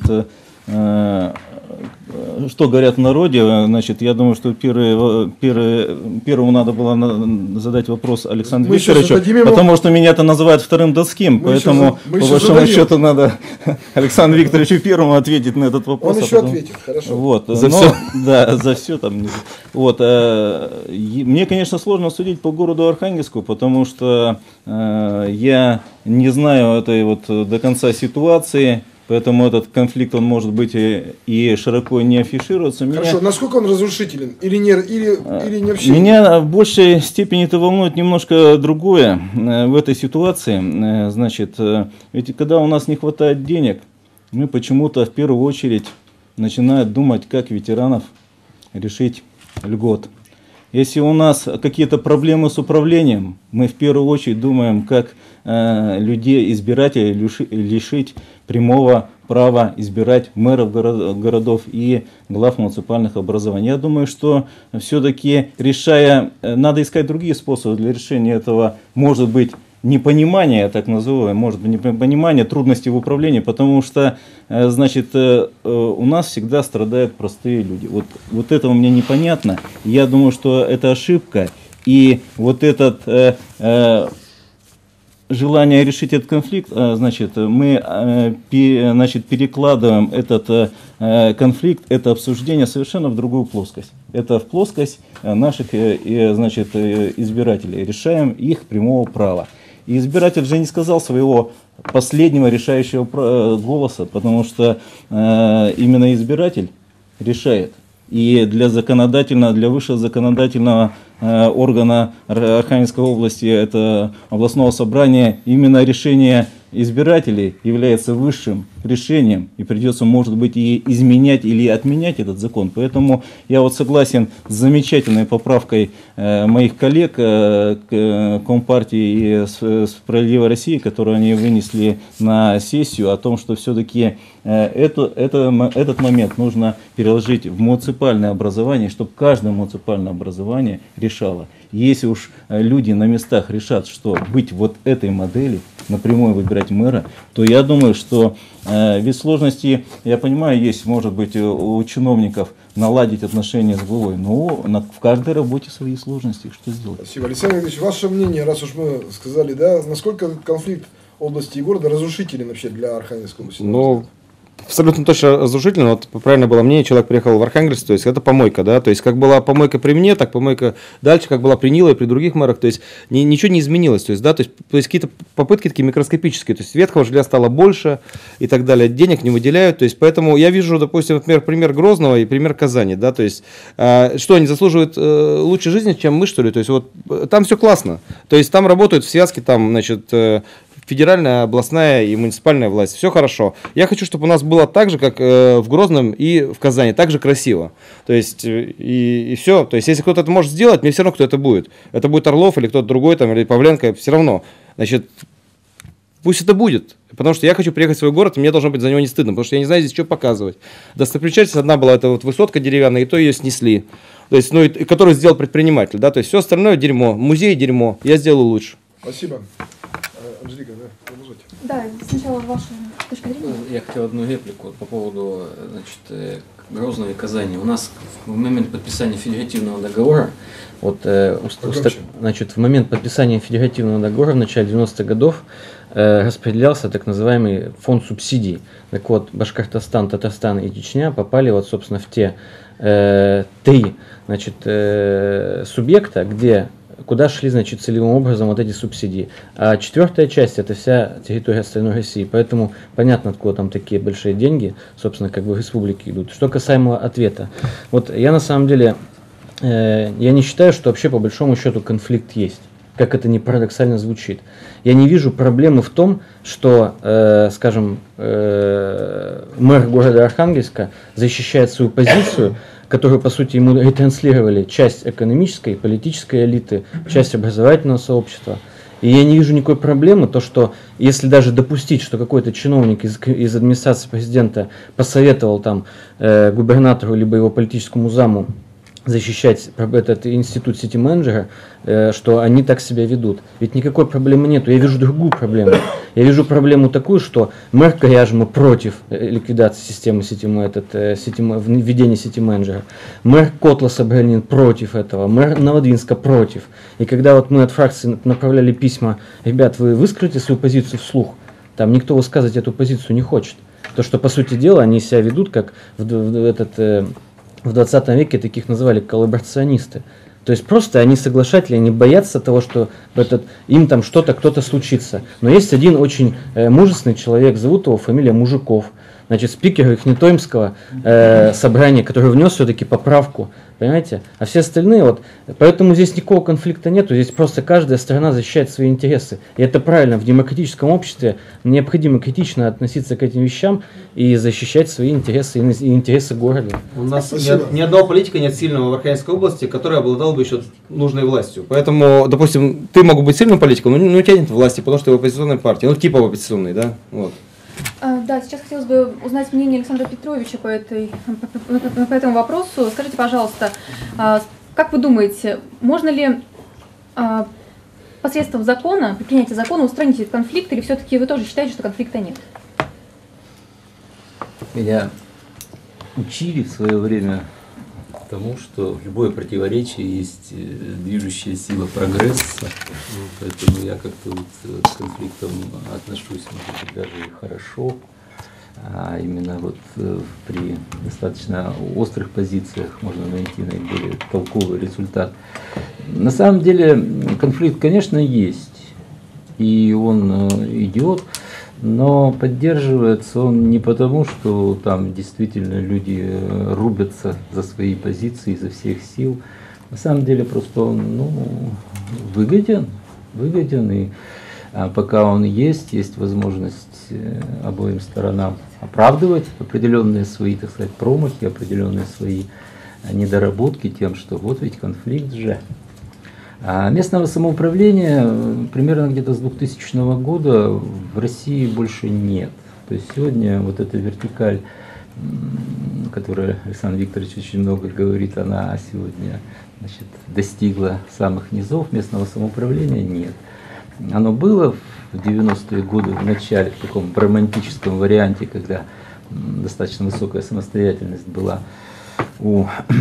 что говорят в народе, значит, я думаю, что первому надо было задать вопрос Александру Викторовичу, потому что меня это называют вторым датским, поэтому по большому счету надо Александру Викторовичу первому ответить на этот вопрос. Он еще ответит, хорошо. Вот, за все? Да, за все там. Вот, мне, конечно, сложно судить по городу Архангельску, потому что я не знаю этой вот до конца ситуации. Поэтому этот конфликт, он может быть и широко не афишируется. Хорошо, насколько он разрушителен? Или не вообще? Меня в большей степени это волнует немножко другое в этой ситуации. Значит, ведь когда у нас не хватает денег, мы почему-то в первую очередь начинаем думать, как ветеранов решить льгот. Если у нас какие-то проблемы с управлением, мы в первую очередь думаем, как людей, избирателей лишить прямого права избирать мэров городов и глав муниципальных образований. Я думаю, что все-таки надо искать другие способы для решения этого, может быть, непонимание, так называемое, может быть, непонимание трудностей в управлении, потому что, значит, у нас всегда страдают простые люди. Вот этого мне непонятно. Я думаю, что это ошибка. И вот этот желание решить этот конфликт, значит, мы перекладываем этот конфликт, это обсуждение совершенно в другую плоскость. Это в плоскость наших, значит, избирателей. Решаем их прямого права. И избиратель же не сказал своего последнего решающего голоса, потому что именно избиратель решает. И для высшего законодательного органа Архангельской области, это областного собрания, именно решение избирателей является высшим решением, и придется, может быть, и изменять или отменять этот закон. Поэтому я вот согласен с замечательной поправкой моих коллег Компартии и «Справедливой России», которую они вынесли на сессию, о том, что все-таки этот момент нужно переложить в муниципальное образование, чтобы каждое муниципальное образование решало. Если уж люди на местах решат, что быть вот этой модели, напрямую выбирать мэра, то я думаю, что ведь сложности, я понимаю, есть, может быть, у чиновников наладить отношения с главой, но в каждой работе свои сложности. Что сделать? Спасибо. Александр Ильич, ваше мнение, раз уж мы сказали, да, насколько конфликт области и города разрушителен вообще для Архангельской области? Ну, абсолютно точно разрушительно. Вот правильно было мнение, человек приехал в Архангельск, то есть это помойка, да, то есть как была помойка при мне, так помойка дальше, как была при Ниле и при других мэрах, то есть ничего не изменилось, то есть, да, то есть какие-то попытки такие микроскопические, то есть ветхого жилья стало больше и так далее, денег не выделяют, то есть поэтому я вижу, допустим, например, пример Грозного и пример Казани, да, то есть что они заслуживают лучшей жизни, чем мы, что ли, то есть вот там все классно, то есть там работают в связке, там, значит, федеральная, областная и муниципальная власть. Все хорошо. Я хочу, чтобы у нас было так же, как в Грозном и в Казани, так же красиво. То есть, и все. То есть, если кто-то это может сделать, мне все равно, кто это будет. Это будет Орлов или кто-то другой, там, или Павленко, все равно. Значит, пусть это будет. Потому что я хочу приехать в свой город, и мне должно быть за него не стыдно, потому что я не знаю здесь, что показывать. Достопримечательность одна была, это вот высотка деревянная, и то ее снесли. То есть, ну, и который сделал предприниматель, да, то есть все остальное дерьмо, музей дерьмо, я сделаю лучше. Спасибо. Анжелика, да, продолжайте. Да, сначала ваша точка зрения. Я хотел одну реплику по поводу, значит, Грозного и Казани. У нас в момент подписания федеративного договора, вот, значит, в момент подписания федеративного договора в начале 90-х годов распределялся так называемый фонд субсидий. Так вот, Башкортостан, Татарстан и Чечня попали вот, собственно, в те три, значит, субъекта, куда шли, значит, целевым образом вот эти субсидии. А четвертая часть — это вся территория остальной России. Поэтому понятно, откуда там такие большие деньги, собственно, как бы в республике идут. Что касаемо ответа. Вот я на самом деле, я не считаю, что вообще по большому счету конфликт есть. Как это ни парадоксально звучит. Я не вижу проблемы в том, что, скажем, мэр города Архангельска защищает свою позицию, которую, по сути, ему ретранслировали часть экономической, политической элиты, часть образовательного сообщества. И я не вижу никакой проблемы, то, что если даже допустить, что какой-то чиновник из администрации президента посоветовал там губернатору либо его политическому заму защищать этот институт сити-менеджера, что они так себя ведут. Ведь никакой проблемы нету. Я вижу другую проблему. Я вижу проблему такую, что мэр Коряжма против ликвидации системы введения сити-менеджера. Мэр Котла-Собранин против этого. Мэр Новодвинска против. И когда вот мы от фракции направляли письма, ребят, вы выскажите свою позицию вслух, там никто высказывать эту позицию не хочет. То, что по сути дела они себя ведут как в 20 веке таких называли коллаборационисты. То есть просто они соглашатели, они боятся того, что им там кто-то случится. Но есть один очень мужественный человек, зовут его фамилия Мужиков, значит, спикер Ихнетоймского собрания, который внес все-таки поправку, понимаете? А все остальные, вот, поэтому здесь никакого конфликта нету, здесь просто каждая сторона защищает свои интересы. И это правильно, в демократическом обществе необходимо критично относиться к этим вещам и защищать свои интересы и интересы города. У нас ни одного политика нет сильного в Архангельской области, который обладал бы еще нужной властью. Поэтому, допустим, ты мог быть сильным политиком, но у тебя нет власти, потому что ты в оппозиционной партии, ну типа в оппозиционной, да? Вот. Да, сейчас хотелось бы узнать мнение Александра Петровича по этому вопросу. Скажите, пожалуйста, как вы думаете, можно ли посредством закона, при принятии закона устранить этот конфликт, или все-таки вы тоже считаете, что конфликта нет? Меня учили в свое время тому, что в любое противоречие есть движущая сила прогресса, поэтому я как-то вот к конфликтам отношусь, может быть, даже и хорошо, а именно вот при достаточно острых позициях можно найти наиболее толковый результат. На самом деле конфликт, конечно, есть, и он идет. Но поддерживается он не потому, что там действительно люди рубятся за свои позиции изо всех сил. На самом деле просто он выгоден, и пока он есть возможность обоим сторонам оправдывать определенные свои, так сказать, промахи, определенные свои недоработки тем, что вот ведь конфликт же. А местного самоуправления примерно где-то с 2000 года в России больше нет. То есть сегодня вот эта вертикаль, о которой Александр Викторович очень много говорит, она сегодня, значит, достигла самых низов, местного самоуправления нет. Оно было в 90-е годы в начале в таком романтическом варианте, когда достаточно высокая самостоятельность была у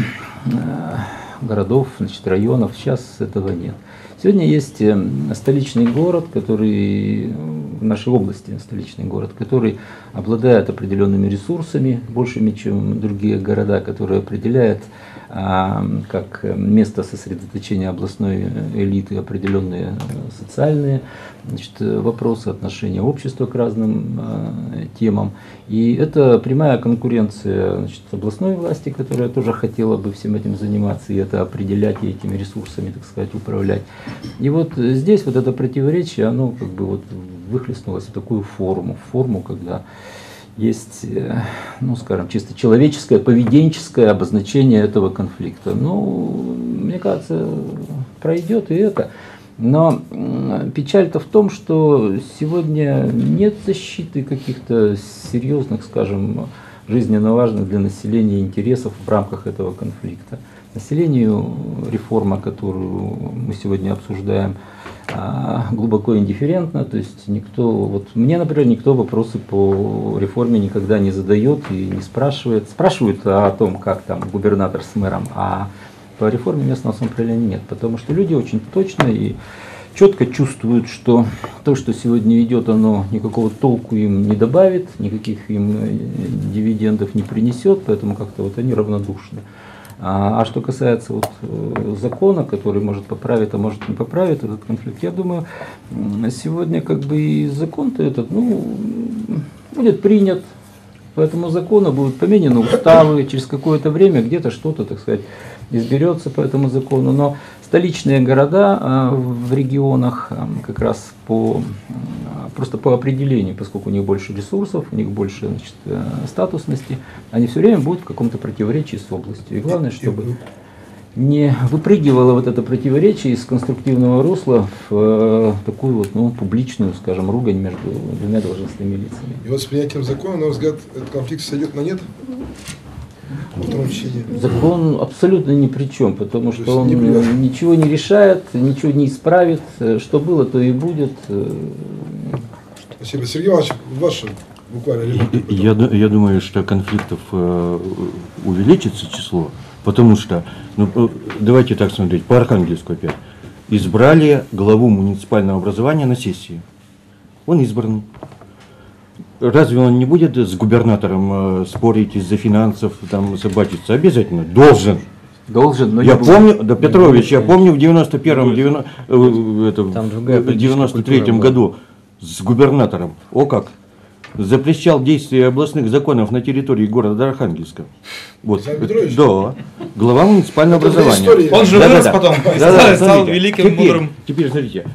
городов, значит, районов. Сейчас этого нет. Сегодня есть столичный город, который в нашей области, столичный город, который обладает определенными ресурсами, большими, чем другие города, которые определяет как место сосредоточения областной элиты определенные социальные, значит, вопросы, отношения общества к разным темам. И это прямая конкуренция, значит, областной власти, которая тоже хотела бы всем этим заниматься и это определять, и этими ресурсами, так сказать, управлять. И вот здесь вот это противоречие, оно как бы вот выхлестнулось в такую форму, когда есть, ну, скажем, чисто человеческое, поведенческое обозначение этого конфликта. Ну, мне кажется, пройдет и это. Но печаль-то в том, что сегодня нет защиты каких-то серьезных, скажем, жизненно важных для населения интересов в рамках этого конфликта. Населению реформа, которую мы сегодня обсуждаем, глубоко индифферентна. То есть никто, вот мне, например, никто вопросы по реформе никогда не задает и не спрашивает. Спрашивают о том, как там губернатор с мэром, а по реформе местного самоуправления нет. Потому что люди очень точно и четко чувствуют, что то, что сегодня идет, оно никакого толку им не добавит, никаких им дивидендов не принесет, поэтому как-то вот они равнодушны. А что касается вот закона, который может поправить, а может не поправить этот конфликт, я думаю, сегодня как бы и закон-то этот, будет принят. По этому закону будут поменены уставы, через какое-то время где-то что-то, так сказать, изберется по этому закону. Но столичные города в регионах как раз просто по определению, поскольку у них больше ресурсов, у них больше, значит, статусности, они все время будут в каком-то противоречии с областью. И главное, чтобы не выпрыгивало вот это противоречие из конструктивного русла в такую вот, публичную, скажем, ругань между двумя должностными лицами. И вот с принятием закона, на ваш взгляд, этот конфликт сойдет на нет? Закон абсолютно ни при чем, потому что он ничего не решает, ничего не исправит. Что было, то и будет. Спасибо. Сергей Иванович, ваше буквально я думаю, что конфликтов увеличится число, потому что, давайте так смотреть, по Архангельску опять. Избрали главу муниципального образования на сессии. Он избранный. Разве он не будет с губернатором спорить из-за финансов, там, собачиться? Обязательно. Должен. Но я помню, да, Петрович, я помню в 93-м году с губернатором, как, запрещал действие областных законов на территории города Архангельска. Вот. Да. Глава муниципального образования. Он же вырос потом, стал великим, мудрым. Теперь смотрите,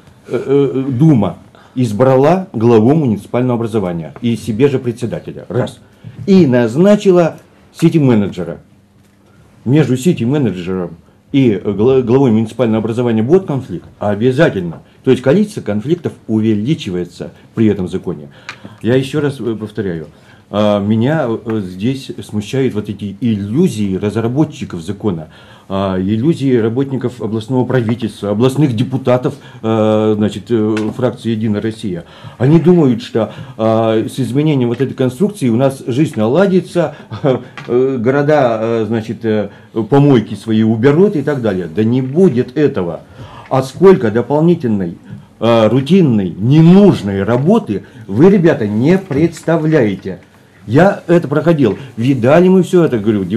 Дума избрала главу муниципального образования и себе же председателя. Раз. И назначила сити-менеджера. Между сити-менеджером и главой муниципального образования будет конфликт? Обязательно. То есть количество конфликтов увеличивается при этом законе. Я еще раз повторяю. Меня здесь смущают вот эти иллюзии разработчиков закона, иллюзии работников областного правительства, областных депутатов, значит, фракции «Единая Россия». Они думают, что с изменением вот этой конструкции у нас жизнь наладится, города, значит, помойки свои уберут и так далее. Да не будет этого. А сколько дополнительной, рутинной, ненужной работы вы, ребята, не представляете. Я это проходил. Видали мы все это, говорю,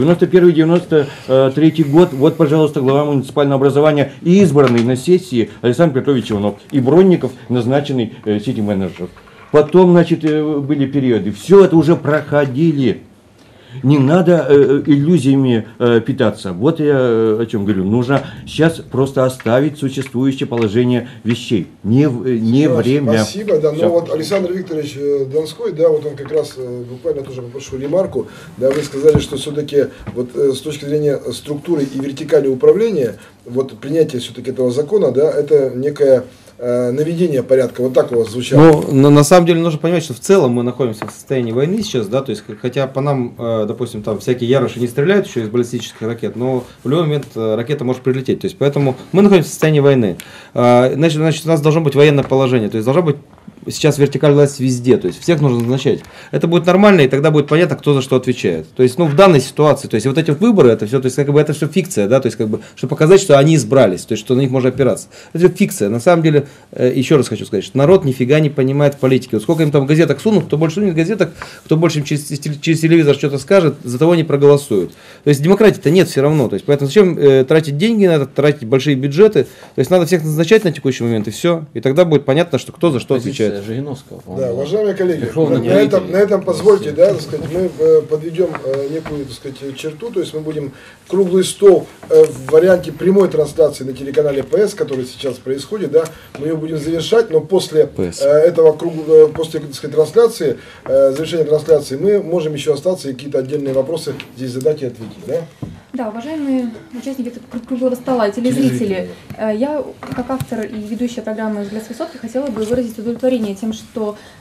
91-93 год, вот, пожалуйста, глава муниципального образования, и избранный на сессии Александр Петрович Иванов, и Бронников, назначенный сити-менеджером. Потом, значит, были периоды. Все это уже проходили. Не надо иллюзиями питаться. Вот я о чем говорю. Нужно сейчас просто оставить существующее положение вещей. Не время. Спасибо, да. Ну вот Александр Викторович Донской, да, вот он как раз буквально тоже попрошу ремарку. Да, вы сказали, что все-таки вот с точки зрения структуры и вертикали управления, вот принятие все-таки этого закона, да, это некое наведение порядка, вот так у вас звучало. Ну, на самом деле нужно понимать, что в целом мы находимся в состоянии войны сейчас, да, то есть, хотя по нам, допустим, там всякие ярыши не стреляют еще из баллистических ракет, но в любой момент ракета может прилететь, то есть, поэтому мы находимся в состоянии войны. Значит, у нас должно быть военное положение, то есть, должно быть сейчас вертикаль власти везде, то есть всех нужно назначать. Это будет нормально, и тогда будет понятно, кто за что отвечает. То есть, в данной ситуации, то есть вот эти вот выборы, это все, то есть как бы это все фикция, да, то есть как бы, чтобы показать, что они избрались, то есть что на них можно опираться. Это фикция. На самом деле, еще раз хочу сказать, что народ нифига не понимает в политике. Вот сколько им там газеток сунут, кто больше сунет газеток, кто больше им через телевизор что-то скажет, за того не проголосуют. То есть демократии-то нет все равно. То есть поэтому зачем тратить деньги на это, тратить большие бюджеты? То есть надо всех назначать на текущий момент и все. И тогда будет понятно, что кто за что отвечает. Да, уважаемые коллеги, на этом позвольте, да, так сказать, мы подведем некую, так сказать, черту, то есть мы будем круглый стол в варианте прямой трансляции на телеканале ПС, который сейчас происходит, да, мы ее будем завершать, но после этого после, так сказать, трансляции, завершения трансляции, мы можем еще остаться и какие-то отдельные вопросы здесь задать и ответить, да? Да, уважаемые участники круглого стола, телезрители, я, как автор и ведущая программы «Взгляд с высотки», хотела бы выразить удовлетворение тем, что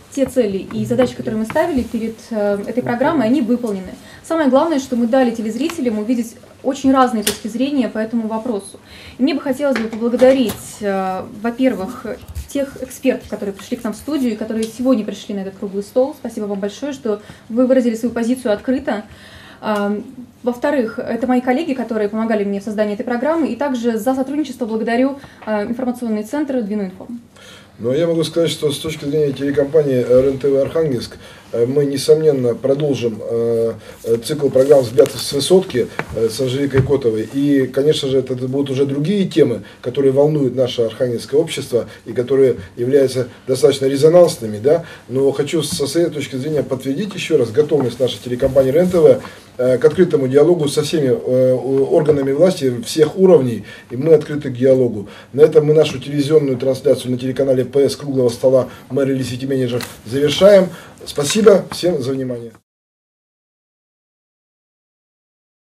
те цели и задачи, которые мы ставили перед этой программой, они выполнены. Самое главное, что мы дали телезрителям увидеть очень разные точки зрения по этому вопросу. И мне бы хотелось бы поблагодарить, во-первых, тех экспертов, которые пришли к нам в студию и которые сегодня пришли на этот круглый стол. Спасибо вам большое, что вы выразили свою позицию открыто. Во-вторых, это мои коллеги, которые помогали мне в создании этой программы, и также за сотрудничество благодарю информационный центр Двиноинформ. Но я могу сказать, что с точки зрения телекомпании РЕН-ТВ Архангельск, мы, несомненно, продолжим цикл программ «Взгляд с высотки» с Анжеликой Котовой. И, конечно же, это будут уже другие темы, которые волнуют наше архангельское общество и которые являются достаточно резонансными. Да? Но хочу со своей точки зрения подтвердить еще раз готовность нашей телекомпании РЕН-ТВ к открытому диалогу со всеми органами власти всех уровней, и мы открыты к диалогу. На этом мы нашу телевизионную трансляцию на телеканале ПС «Круглого стола» мэр или сити-менеджер завершаем. Спасибо всем за внимание.